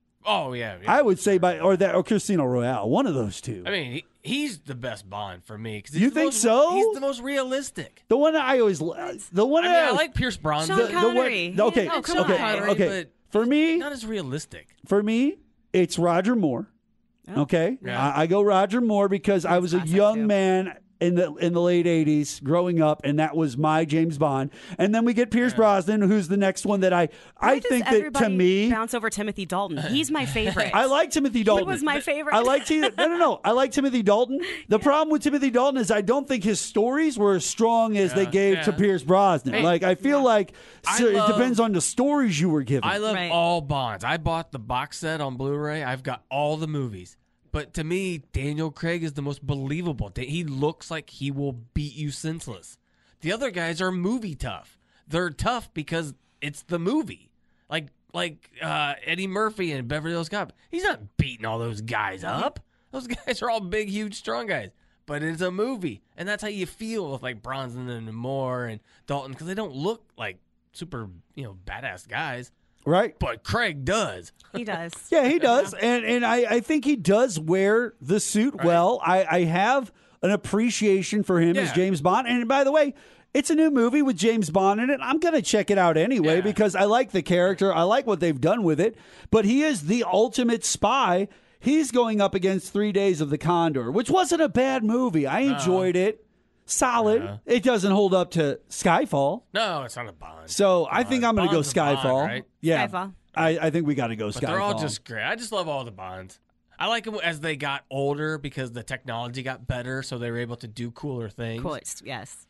Oh yeah, yeah. I would say by, or that, or Casino Royale, one of those two. I mean, he, he's the best Bond for me. 'cause You he's the think most, so? He's the most realistic. The one that I always, the one I that mean, I like Pierce Brosnan. Sean the, the one, Connery. okay, Oh, come okay, on. okay. But For me, not as realistic. for me, it's Roger Moore. Okay, Yeah. I, I go Roger Moore because I was a classic, young too. man in the in the late eighties growing up, and that was my James Bond. And then we get Pierce Brosnan, who's the next one that I I Why does think that to everybody me. bounce over Timothy Dalton. He's my favorite. I like Timothy Dalton. He was my favorite. I like T- no, no, no. I like Timothy Dalton. The problem with Timothy Dalton is I don't think his stories were as strong as they Yeah, gave to yeah. Pierce Brosnan. Hey, like I feel like I so love- it depends on the stories you were given. I love Right. all Bonds. I bought the box set on Blu-ray. I've got all the movies. But to me, Daniel Craig is the most believable. He looks like he will beat you senseless. The other guys are movie tough. They're tough because it's the movie. Like like uh, Eddie Murphy and Beverly Hills Cop. He's not beating all those guys up. Those guys are all big, huge, strong guys. But it's a movie. And that's how you feel with like Bronson and Moore and Dalton because they don't look like super, you know, badass guys. Right. But Craig does. He does. Yeah, he does. And and I, I think he does wear the suit Right. well. I, I have an appreciation for him as Yeah. James Bond. And by the way, it's a new movie with James Bond in it. I'm going to check it out anyway Yeah. because I like the character. I like what they've done with it. But he is the ultimate spy. He's going up against Three Days of the Condor, which wasn't a bad movie. I enjoyed it. Solid. Yeah. It doesn't hold up to Skyfall. No, it's not a Bond. So I think I'm going to go Bond's a Bond, Skyfall. right? Yeah. Skyfall. I, I think we got to go But Skyfall. they're all just great. I just love all the Bonds. I like them as they got older because the technology got better, so they were able to do cooler things. Cool. Yes.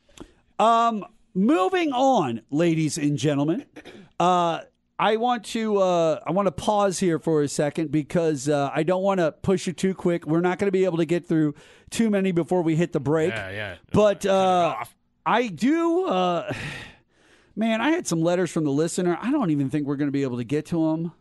Um, moving on, ladies and gentlemen. Uh, I want to uh, I want to pause here for a second because uh, I don't want to push it too quick. We're not going to be able to get through too many before we hit the break. Yeah, yeah. But Cut it uh, off. I do. Uh, man, I had some letters from the listener. I don't even think we're going to be able to get to them.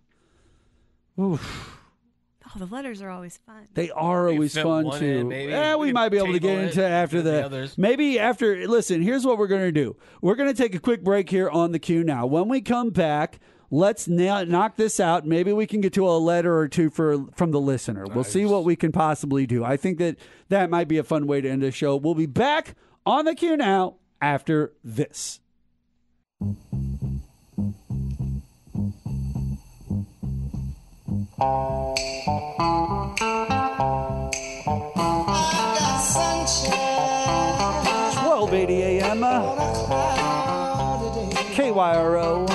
Oof. Oh, the letters are always fun. They are We always fit fun one too. in, maybe. Yeah, we We might be able to table get it, into after the the, others. maybe after. Listen, here's what we're going to do. We're going to take a quick break here on the Q now. When we come back, let's na- knock this out. Maybe we can get to a letter or two for from the listener. We'll see what we can possibly do. I think that that might be a fun way to end the show. We'll be back on the Q now after this. twelve eighty a.m. K Y R O.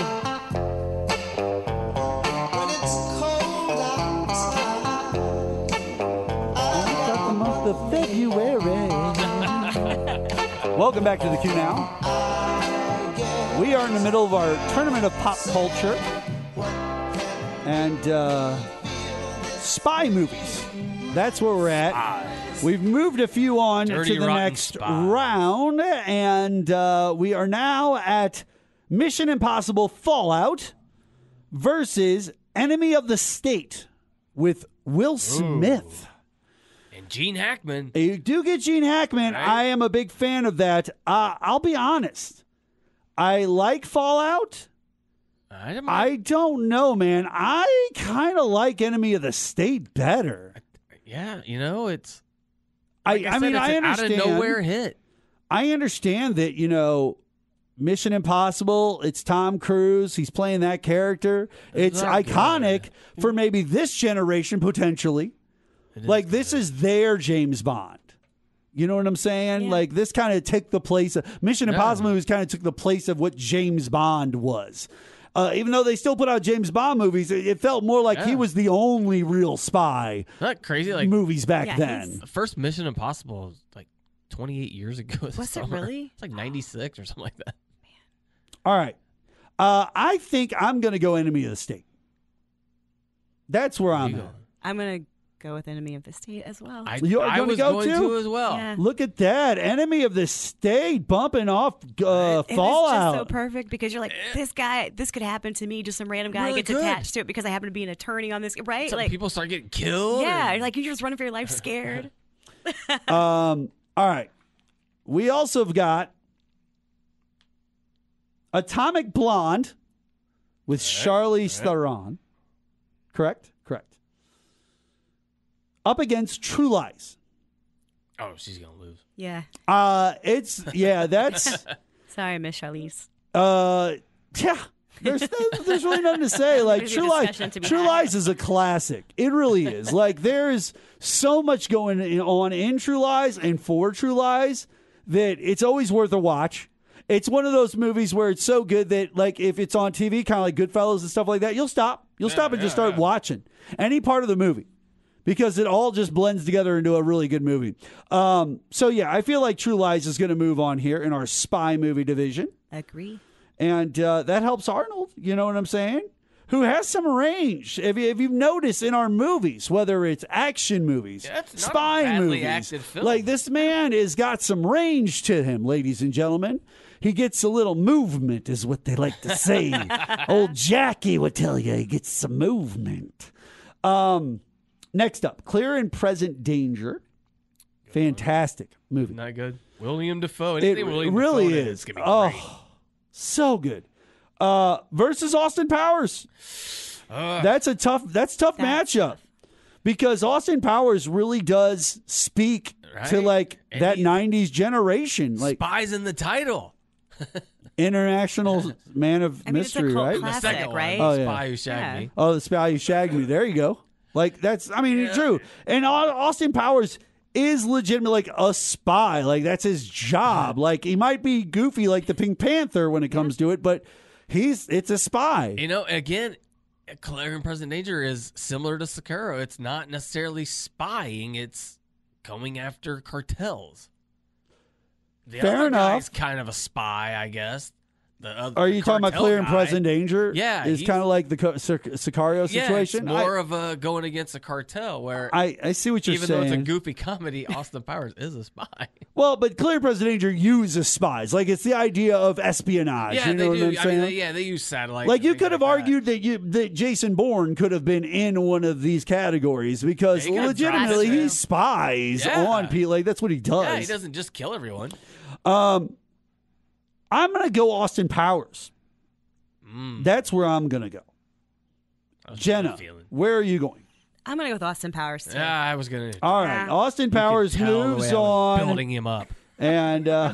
Got the month of February. Welcome back to the Q Now. We are in the middle of our tournament of pop culture and uh, spy movies. That's where we're at. We've moved a few on Dirty, to the rotten next spies. round, and uh, we are now at Mission Impossible Fallout versus Enemy of the State with Will Smith. And Gene Hackman. You do get Gene Hackman. Right. I am a big fan of that. Uh, I'll be honest. I like Fallout. I don't, I don't know, man. I kind of like Enemy of the State better. Yeah, you know, it's. I, Like I, I said, mean, it's I an understand. out of nowhere hit. I understand that, you know, Mission Impossible, it's Tom Cruise. He's playing that character. It's not iconic good. for maybe this generation, potentially. Like, this is their James Bond. You know what I'm saying? Yeah. Like, this kind of took the place of Mission No. Impossible movies, kind of took the place of what James Bond was. Uh, even though they still put out James Bond movies, it, it felt more like he Yeah. was the only real spy Not crazy. Like movies back Yeah, then. the first Mission Impossible was like twenty-eight years ago. this Was it summer. really? It's like ninety-six or something like that. All right. Uh, I think I'm going to go Enemy of the State. That's where I'm You at. go. I'm going to go with Enemy of the State as well. I, You're I gonna was go going too? to as well. Yeah. Look at that. Enemy of the State bumping off uh, It was just so Fallout. perfect because you're like, this guy, this could happen to me. Just some random guy Really gets good. attached to it because I happen to be an attorney on this, right? Some like, people start getting killed. yeah, and- like you're just running for your life scared. um, all right. We also have got Atomic Blonde with Charlize Theron. Correct? Correct. Up against True Lies. Oh, she's gonna lose. Yeah. Uh, it's, yeah, that's, Sorry, Miss Charlize. uh, yeah. There's there's really nothing to say. Like There's a True Lies, discussion to be True had. Lies is a classic. It really is. Like there's so much going in- on in True Lies and for True Lies that it's always worth a watch. It's one of those movies where it's so good that like if it's on T V, kind of like Goodfellas and stuff like that, you'll stop. You'll stop and just start watching any part of the movie because it all just blends together into a really good movie. Um, so yeah, I feel like True Lies is going to move on here in our spy movie division. Agree. And uh, that helps Arnold, you know what I'm saying? Who has some range. If, you, if you've noticed in our movies, whether it's action movies, Yeah, it's not a spy badly movies, acted film. like this man has got some range to him, ladies and gentlemen. He gets a little movement, is what they like to say. Old Jackie would tell you he gets some movement. Um, next up, Clear and Present Danger. Fantastic movie. Not good. William Dafoe. It Anything William really Dafoe in is. gonna be Oh, great. so good. Uh, versus Austin Powers. Ugh. That's a tough. That's tough That's matchup because Austin Powers really does speak to Right. like And that he's- nineties generation, like Spies in the title. international man of I mean, it's a mystery, cult right? classic. The second right? one, Oh, yeah. Spy Who Shagged Yeah. Me. Oh, the spy who shagged me. There you go. Like that's. I mean, it's true. And Au- Austin Powers is legitimate, like a spy. Like that's his job. Like he might be goofy, like the Pink Panther when it comes to it, but he's it's a spy. You know, again, Clear and Present Danger is similar to Sakura. It's not necessarily spying; it's going after cartels. The Fair other enough. guy's kind of a spy, I guess. The other, Are you the talking about cartel Clear and guy- Present Danger? Yeah, It's he's- kind of like the Co- Sic- Sicario Yeah, situation. it's I- more of a going against a cartel where I, I see what you're even saying. though it's a goofy comedy, Austin Powers is a spy. Well, but Clear and Present Danger uses spies. Like it's the idea of espionage. Yeah, you know they what do. I'm I saying? mean, they, yeah, they use satellite. Like and you things could have like that. argued that you that Jason Bourne could have been in one of these categories because Yeah, he got legitimately dropped. he spies Yeah. on people. Like that's what he does. Yeah, he doesn't just kill everyone. Um, I'm gonna go Austin Powers. Mm. That's where I'm gonna go. I was Jenna, feeling. where are you going? I'm going to go with Austin Powers, too. Yeah, I was gonna. All right, Yeah. Austin You could Powers tell the moves way I was on, building him up. and uh,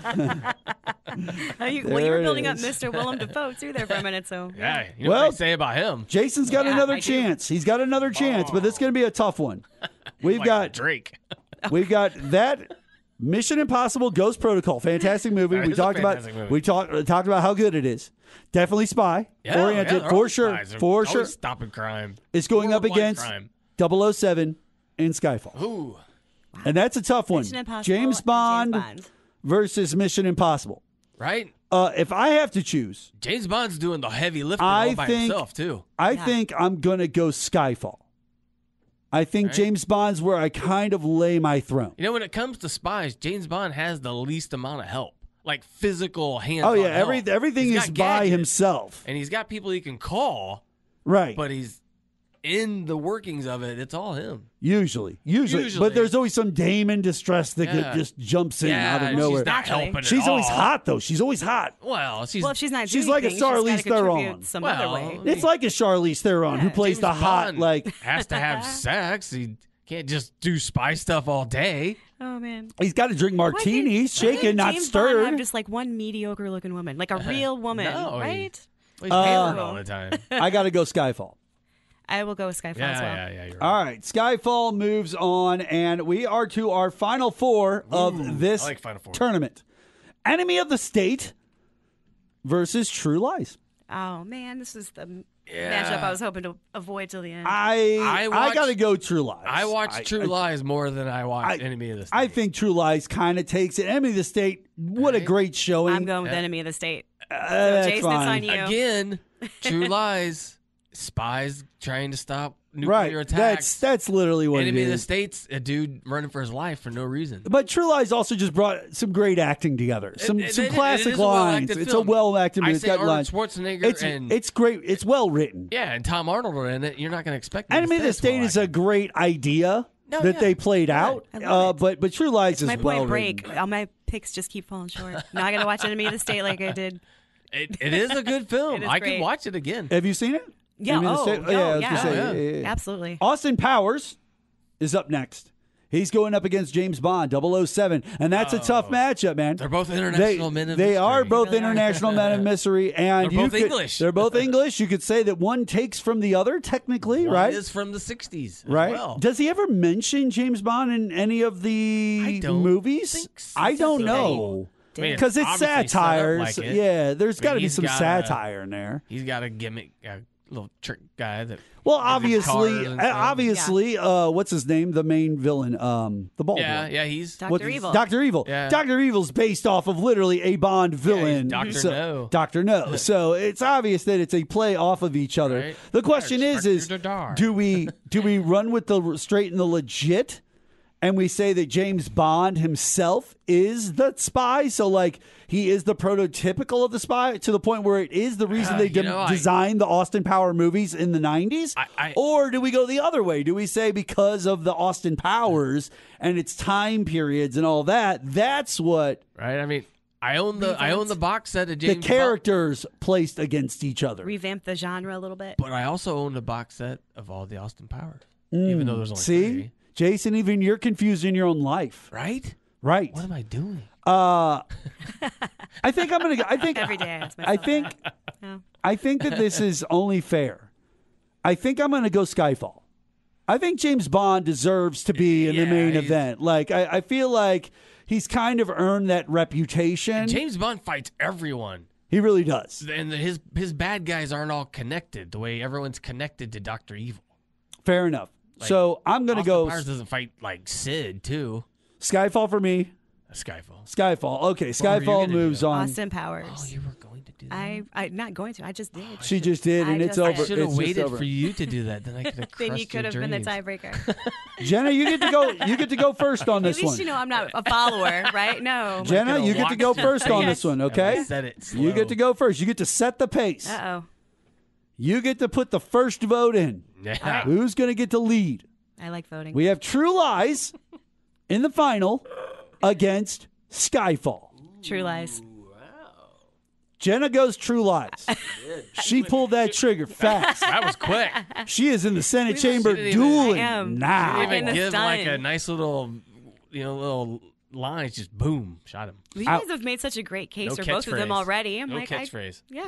Oh, you, well, you There were it building up is. Mister Willem Dafoe, too, there for a minute, so. Yeah, you know Well, what they say about him. Jason's got Yeah, another I do. chance. He's got another chance, but this is gonna be a tough one. We've Like got Drake. We've got that Mission Impossible Ghost Protocol. Fantastic movie. That we is a talked about fantastic movie. we talked talked about how good it is. Definitely spy Yeah, oriented yeah, they're for always sure. spies. They're For always sure. stopping crime. It's going up Worldwide against crime. double oh seven and Skyfall. Ooh, And that's a tough one. Mission Impossible James and Bond, James Bond. versus Mission Impossible. right? Uh, if I have to choose, James Bond's doing the heavy lifting I all by think- himself too. I Yeah. think I'm going to go Skyfall. I think Right. James Bond's where I kind of lay my throne. You know, when it comes to spies, James Bond has the least amount of help, like physical hands. Oh yeah, every, everything He's is got by gadgets, himself. and he's got people he can call, Right. but he's in the workings of it, it's all him. Usually, usually, Usually. but there's always some dame in distress that Yeah. just jumps in Yeah, out of and nowhere. she's not helping at She's always all. hot though. She's always hot. Well, she's well, if she's not she's doing like a anything, she's Charlize gotta contribute Theron. some Well, other way. It's like a Charlize Theron who plays James the hot Bond like. has to have sex. He can't just do spy stuff all day. Oh man, He's got to drink martinis, Why did shaken, not James Bond stirred. have just like one mediocre looking woman, like a real woman, No, he- right? He's Uh, hammered all the time. I got to go Skyfall. I will go with Skyfall Yeah, as well. yeah, yeah. You're right. All right, Skyfall moves on, and we are to our final four of this I like Final Four. tournament. Enemy of the State versus True Lies. Oh man, this is the Yeah. matchup I was hoping to avoid till the end. I I I, watched- got to go True Lies. I watch I- True I- Lies more than I watch I- Enemy of the State. I think True Lies kind of takes it. Enemy of the State, what a Right. great showing. I'm going with Yeah. Enemy of the State. Uh, So that's Jason, fine. it's on you. Again, True Lies, spies trying to stop nuclear Right, attacks. that's that's literally what Enemy it of the is. State's a dude running for his life for no reason. But True Lies also just brought some great acting together. Some It- it- some it- it classic is a well-acted lines. It's film. a well acted I movie. It's say got Arnold lines. Schwarzenegger It's and- it's great. It's well written. Yeah, and Tom Arnold are in it. You're not going to expect me Enemy to of the say it's State is a great idea No, that yeah. they played Yeah, out. I love Uh, it. but but True Lies It's is my well point break. written. All my picks just keep falling short. Now I got to watch Enemy of the State like I did. It, it is a good film. It is I great. can watch it again. Have you seen it? Yeah, Enemy of the oh, State? oh, yeah, I was yeah. gonna say, Oh, yeah, yeah. yeah, yeah. Absolutely. Austin Powers is up next. He's going up against James Bond, double oh seven, and that's a tough matchup, man. They're both international they, men of They mystery. are both They really are. international men of mystery, and They're you both could- English. They're both English. You could say that one takes from the other, technically, One right? is from the sixties. as Right? well. Does he ever mention James Bond in any of the I don't movies? think so. I don't So. know. I mean, Because it's obviously set up satire. like so- it, yeah, there's but got to be he's some got a- satire in there. He's got a gimmick, a little trick guy that. Well, gives him obviously, cars and uh, stuff. obviously, uh, what's his name? The main villain, um, the bald Yeah, one. yeah, he's Doctor What- Evil. Doctor Evil. Yeah. Doctor Evil's based off of literally a Bond villain. Doctor So- No. Doctor No. So it's obvious that it's a play off of each other. Right. The question Yeah, is, is Inspector Dadar. do we do we run with the straight and the legit, and we say that James Bond himself is the spy? So like he is the prototypical of the spy to the point where it is the reason Uh, they you de- know, I- designed the Austin Power movies in the nineties? I- I- Or do we go the other way? Do we say because of the Austin Powers and its time periods and all that, that's what right. I mean, I own the I own the box set of James the Bond, characters placed against each other? Revamp the genre a little bit. but I also own the box set of all the Austin Powers. Even though there's only Mm. See? three. Jason, even you're confused in your own life. Right? Right. What am I doing? Uh, I think I'm gonna. go- I think Every day I ask I myself think. that. No. I think that this is only fair. I think I'm gonna go Skyfall. I think James Bond deserves to be in the Yeah, main he's- event. Like I, I feel like he's kind of earned that reputation. James Bond fights everyone. He really does. And his his bad guys aren't all connected the way everyone's connected to Doctor Evil. Fair enough. Like, so I'm gonna Austin go Powers doesn't fight like Sid too. Skyfall for me. Skyfall. Skyfall. Okay, were you Skyfall gonna moves do? on. Austin Powers. Oh, you were going to do that. I I'm not going to. I just did. She just did, and I it's just over. did. I should have It's just waited over. for you to do that. Then I could have crushed Then you could your have been the dreams. tiebreaker. Jenna, you get to go. You get to go first on At this least one. you know I'm not a follower, right? No. Jenna, could've you get to watched go it. first on this one. Okay. I said it You get slow. to go first. You get to set the pace. Uh oh. You get to put the first vote in. Yeah. Who's going to get to lead? I like voting. We have True Lies in the final against Skyfall. True Lies. Jenna goes True Lies. She pulled that trigger fast. That was quick. She is in the Senate chamber She didn't even- dueling I am. now. Didn't even Getting give this like done. a nice little, you know, little lines. Just boom, shot him. You guys have made such a great case No for both of them catchphrase. already. I'm No like, I, catchphrase. yeah.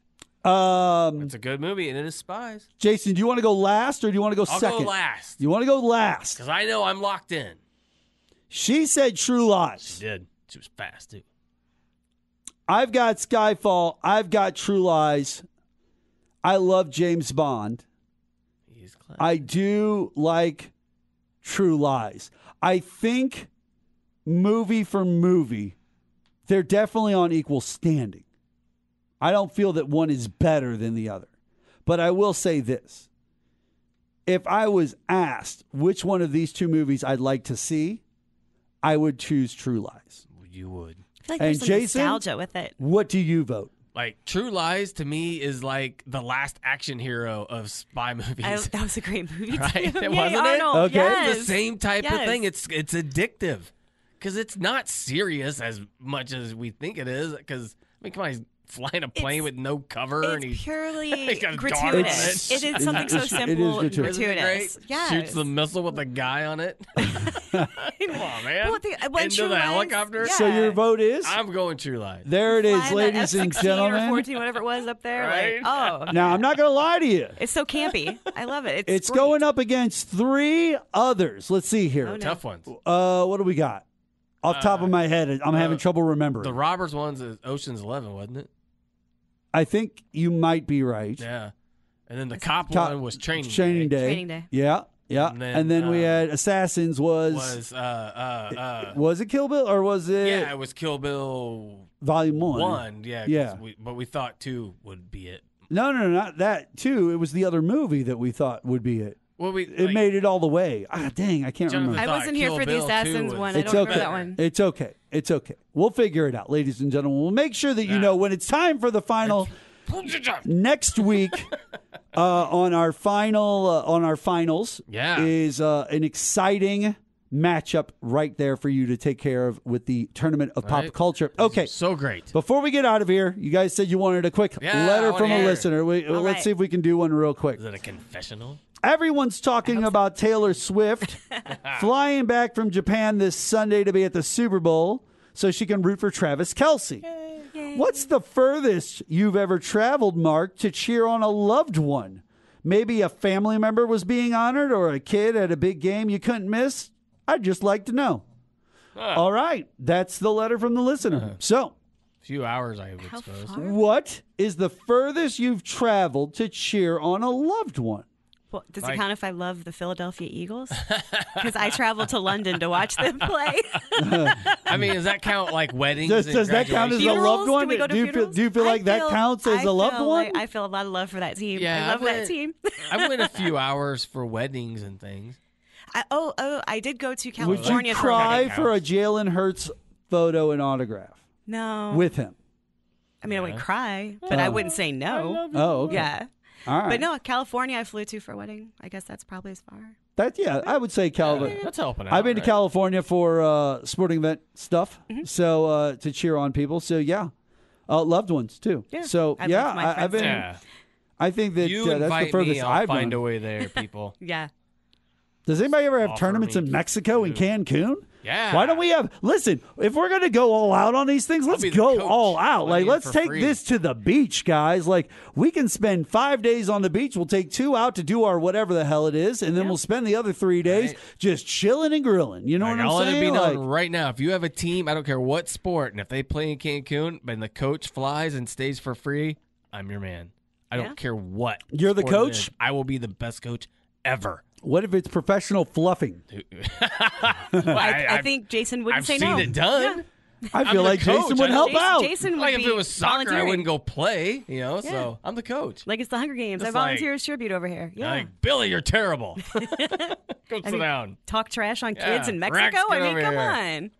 Um, It's a good movie, and it is spies. Jason, do you want to go last or do you want to go I'll second? go last You want to go last? because I know I'm locked in. She said True Lies. She did. She was fast too. I've got Skyfall. I've got True Lies. I love James Bond. He's class. I do like True Lies. I think movie for movie, they're definitely on equal standing. I don't feel that one is better than the other. But I will say this. If I was asked which one of these two movies I'd like to see, I would choose True Lies. You would. I feel like And there's some Jason? nostalgia with it. What do you vote? Like, True Lies to me is like the last action hero of spy movies. I, that was a great movie, right? too. It Yay, wasn't Arnold. it? Okay. Yes. It's the same type Yes. of thing. It's it's addictive because it's not serious as much as we think it is. Because I mean, come on, he's flying a plane It's- with no cover, and It's he's purely he's got a dog on gratuitous. it. It is something so It is- it is simple, and gratuitous. Isn't it gratuitous. great? Yes. Shoots the missile with a guy on it. Come on, man. Well, the- when Into True the Lies- helicopter. yeah. So your vote is? I'm going True Lies. There it is, Flying that ladies and F sixteen or gentlemen. fourteen, whatever it was up there. Right? Like, oh, Now, I'm not going to lie to you. it's so campy. I love it. It's, It's great. going up against three others. Let's see here. Oh, no. Tough ones. Uh, what do we got? Off the top of my head, I'm having trouble remembering. The Robbers one's is Ocean's Eleven, wasn't it? I think you might be right. Yeah. And then the cop Cop- one was Training, Training Day. Day. Training Day. Yeah, yeah. And And then, then, we uh, had Assassins was, Was uh uh uh was it Kill Bill or was it yeah, it was Kill Bill Volume One? one. Yeah, 'cause Yeah. We, but we thought two would be it. No, no, no, not that. Two. It was the other movie that we thought would be it. Well, we It like, made it all the way. Ah, dang, I can't Jonathan remember. I thought wasn't here Kill for the Bill two Assassins was- one. I It's don't okay. remember that one. It's okay. It's okay. We'll figure it out, ladies and gentlemen. We'll make sure that you Nah. know when it's time for the final next week uh, on our final uh, on our finals. Yeah. is uh, an exciting matchup right there for you to take care of with the Tournament of Pop Right. Culture. Okay. So great. Before we get out of here, you guys said you wanted a quick Yeah, I letter wanna from a hear. listener. We, All let's right. see if we can do one real quick. Is it a confessional? Everyone's talking about Taylor Swift flying back from Japan this Sunday to be at the Super Bowl so she can root for Travis Kelce. What's the furthest you've ever traveled, Mark, to cheer on a loved one? Maybe a family member was being honored or a kid at a big game you couldn't miss? I'd just like to know. All right. That's the letter from the listener. So, A few hours, I would How suppose. far? what is the furthest you've traveled to cheer on a loved one? Well, does Like- it count if I love the Philadelphia Eagles? Because I traveled to London to watch them play. I mean, does that count like weddings? Does, and does that count as a Funerals? loved one? Do we go to do, you feel, funerals? do you feel I like that feel- counts as I a loved feel one? like- I feel a lot of love for that team. Yeah, I love I that went- team. I went a few hours for weddings and things. I, oh, oh, I did go to Would California you for a cry wedding. for a Jalen Hurts photo and autograph No. with him? I mean, I wouldn't cry, but I Oh. wouldn't say no. Oh, okay. Yeah. All right. But no, California I flew to for a wedding. I guess that's probably as far. That yeah, I would say Calvin. That's helping out. I've been to right? California for uh, sporting event stuff, Mm-hmm. so uh, to cheer on people. So yeah, uh, loved ones too. Yeah. So I'd yeah, love my I, I've friends been. to- Yeah. I think that You uh, that's invite the furthest me, I'll I've find gone. a way there, people. Yeah. Does anybody ever have Offer tournaments me in Mexico and Cancun? Yeah. Why don't we have? Listen, if we're gonna go all out on these things, let's be the go coach. all out. Let Like, me in let's for take free. this to the beach, guys. Like, we can spend five days on the beach. We'll take two out to do our whatever the hell it is, and then we'll spend the other three days Right. just chilling and grilling. You know Like, what I'm I'll let saying? it be known Like, right now. If you have a team, I don't care what sport, and if they play in Cancun, and the coach flies and stays for free, I'm your man. I don't Yeah. care what. You're the sport it coach? is. I will be the best coach ever. what if it's professional fluffing? I, I I've- think Jason wouldn't I've say seen no. it done. I I'm feel the like coach. Jason would I help don't- out. Jason would Like be if it was soccer, I volunteering. wouldn't go play. You know, Yeah. so I'm the coach. Like it's the Hunger Games. I Just volunteer like- as tribute over here. Yeah. Like Billy, you're terrible. Go sit mean, down. Talk trash on kids Yeah. in Rex, Mexico. get I mean, over come here. on.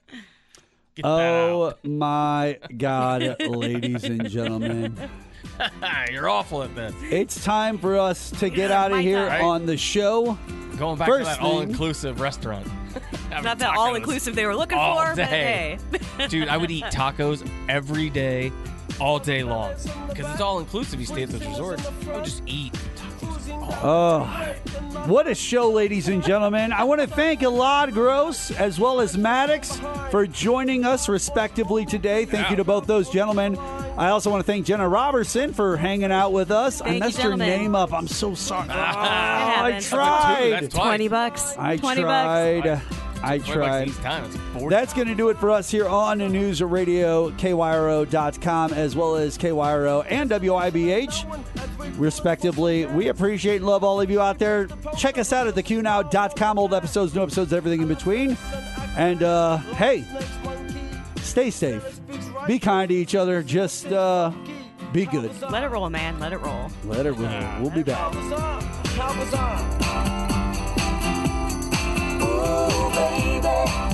Get Oh my God, ladies and gentlemen. that out. You're awful at this. It's time for us to get out of My here time. on the show. Going back First to that thing- all-inclusive restaurant. Having Not that tacos all inclusive they were looking all for, but day. hey. Dude, I would eat tacos every day, all day long. Because it's all-inclusive. You stay at those resorts. I would just eat tacos. Oh, what a show, ladies and gentlemen. I want to thank Elad Gross as well as Maddox for joining us respectively today. Thank you to both those gentlemen. I also want to thank Jenna Robertson for hanging out with us. I Thank you, messed her gentlemen. name up. I'm so sorry. Oh, I happens. tried. That's twice. Twenty bucks. I Twenty tried. bucks. I twenty bucks tried. each time. It's forty. That's going to do it for us here on the News Radio, K Y R O dot com, as well as K Y R O and W I B H, respectively. We appreciate and love all of you out there. Check us out at the Q Now dot com. Old episodes, new episodes, everything in between. And, uh, hey, stay safe. Be kind to each other. Just uh, be good. Let it roll, man. Let it roll. Let it roll. We'll be back. Ooh, baby.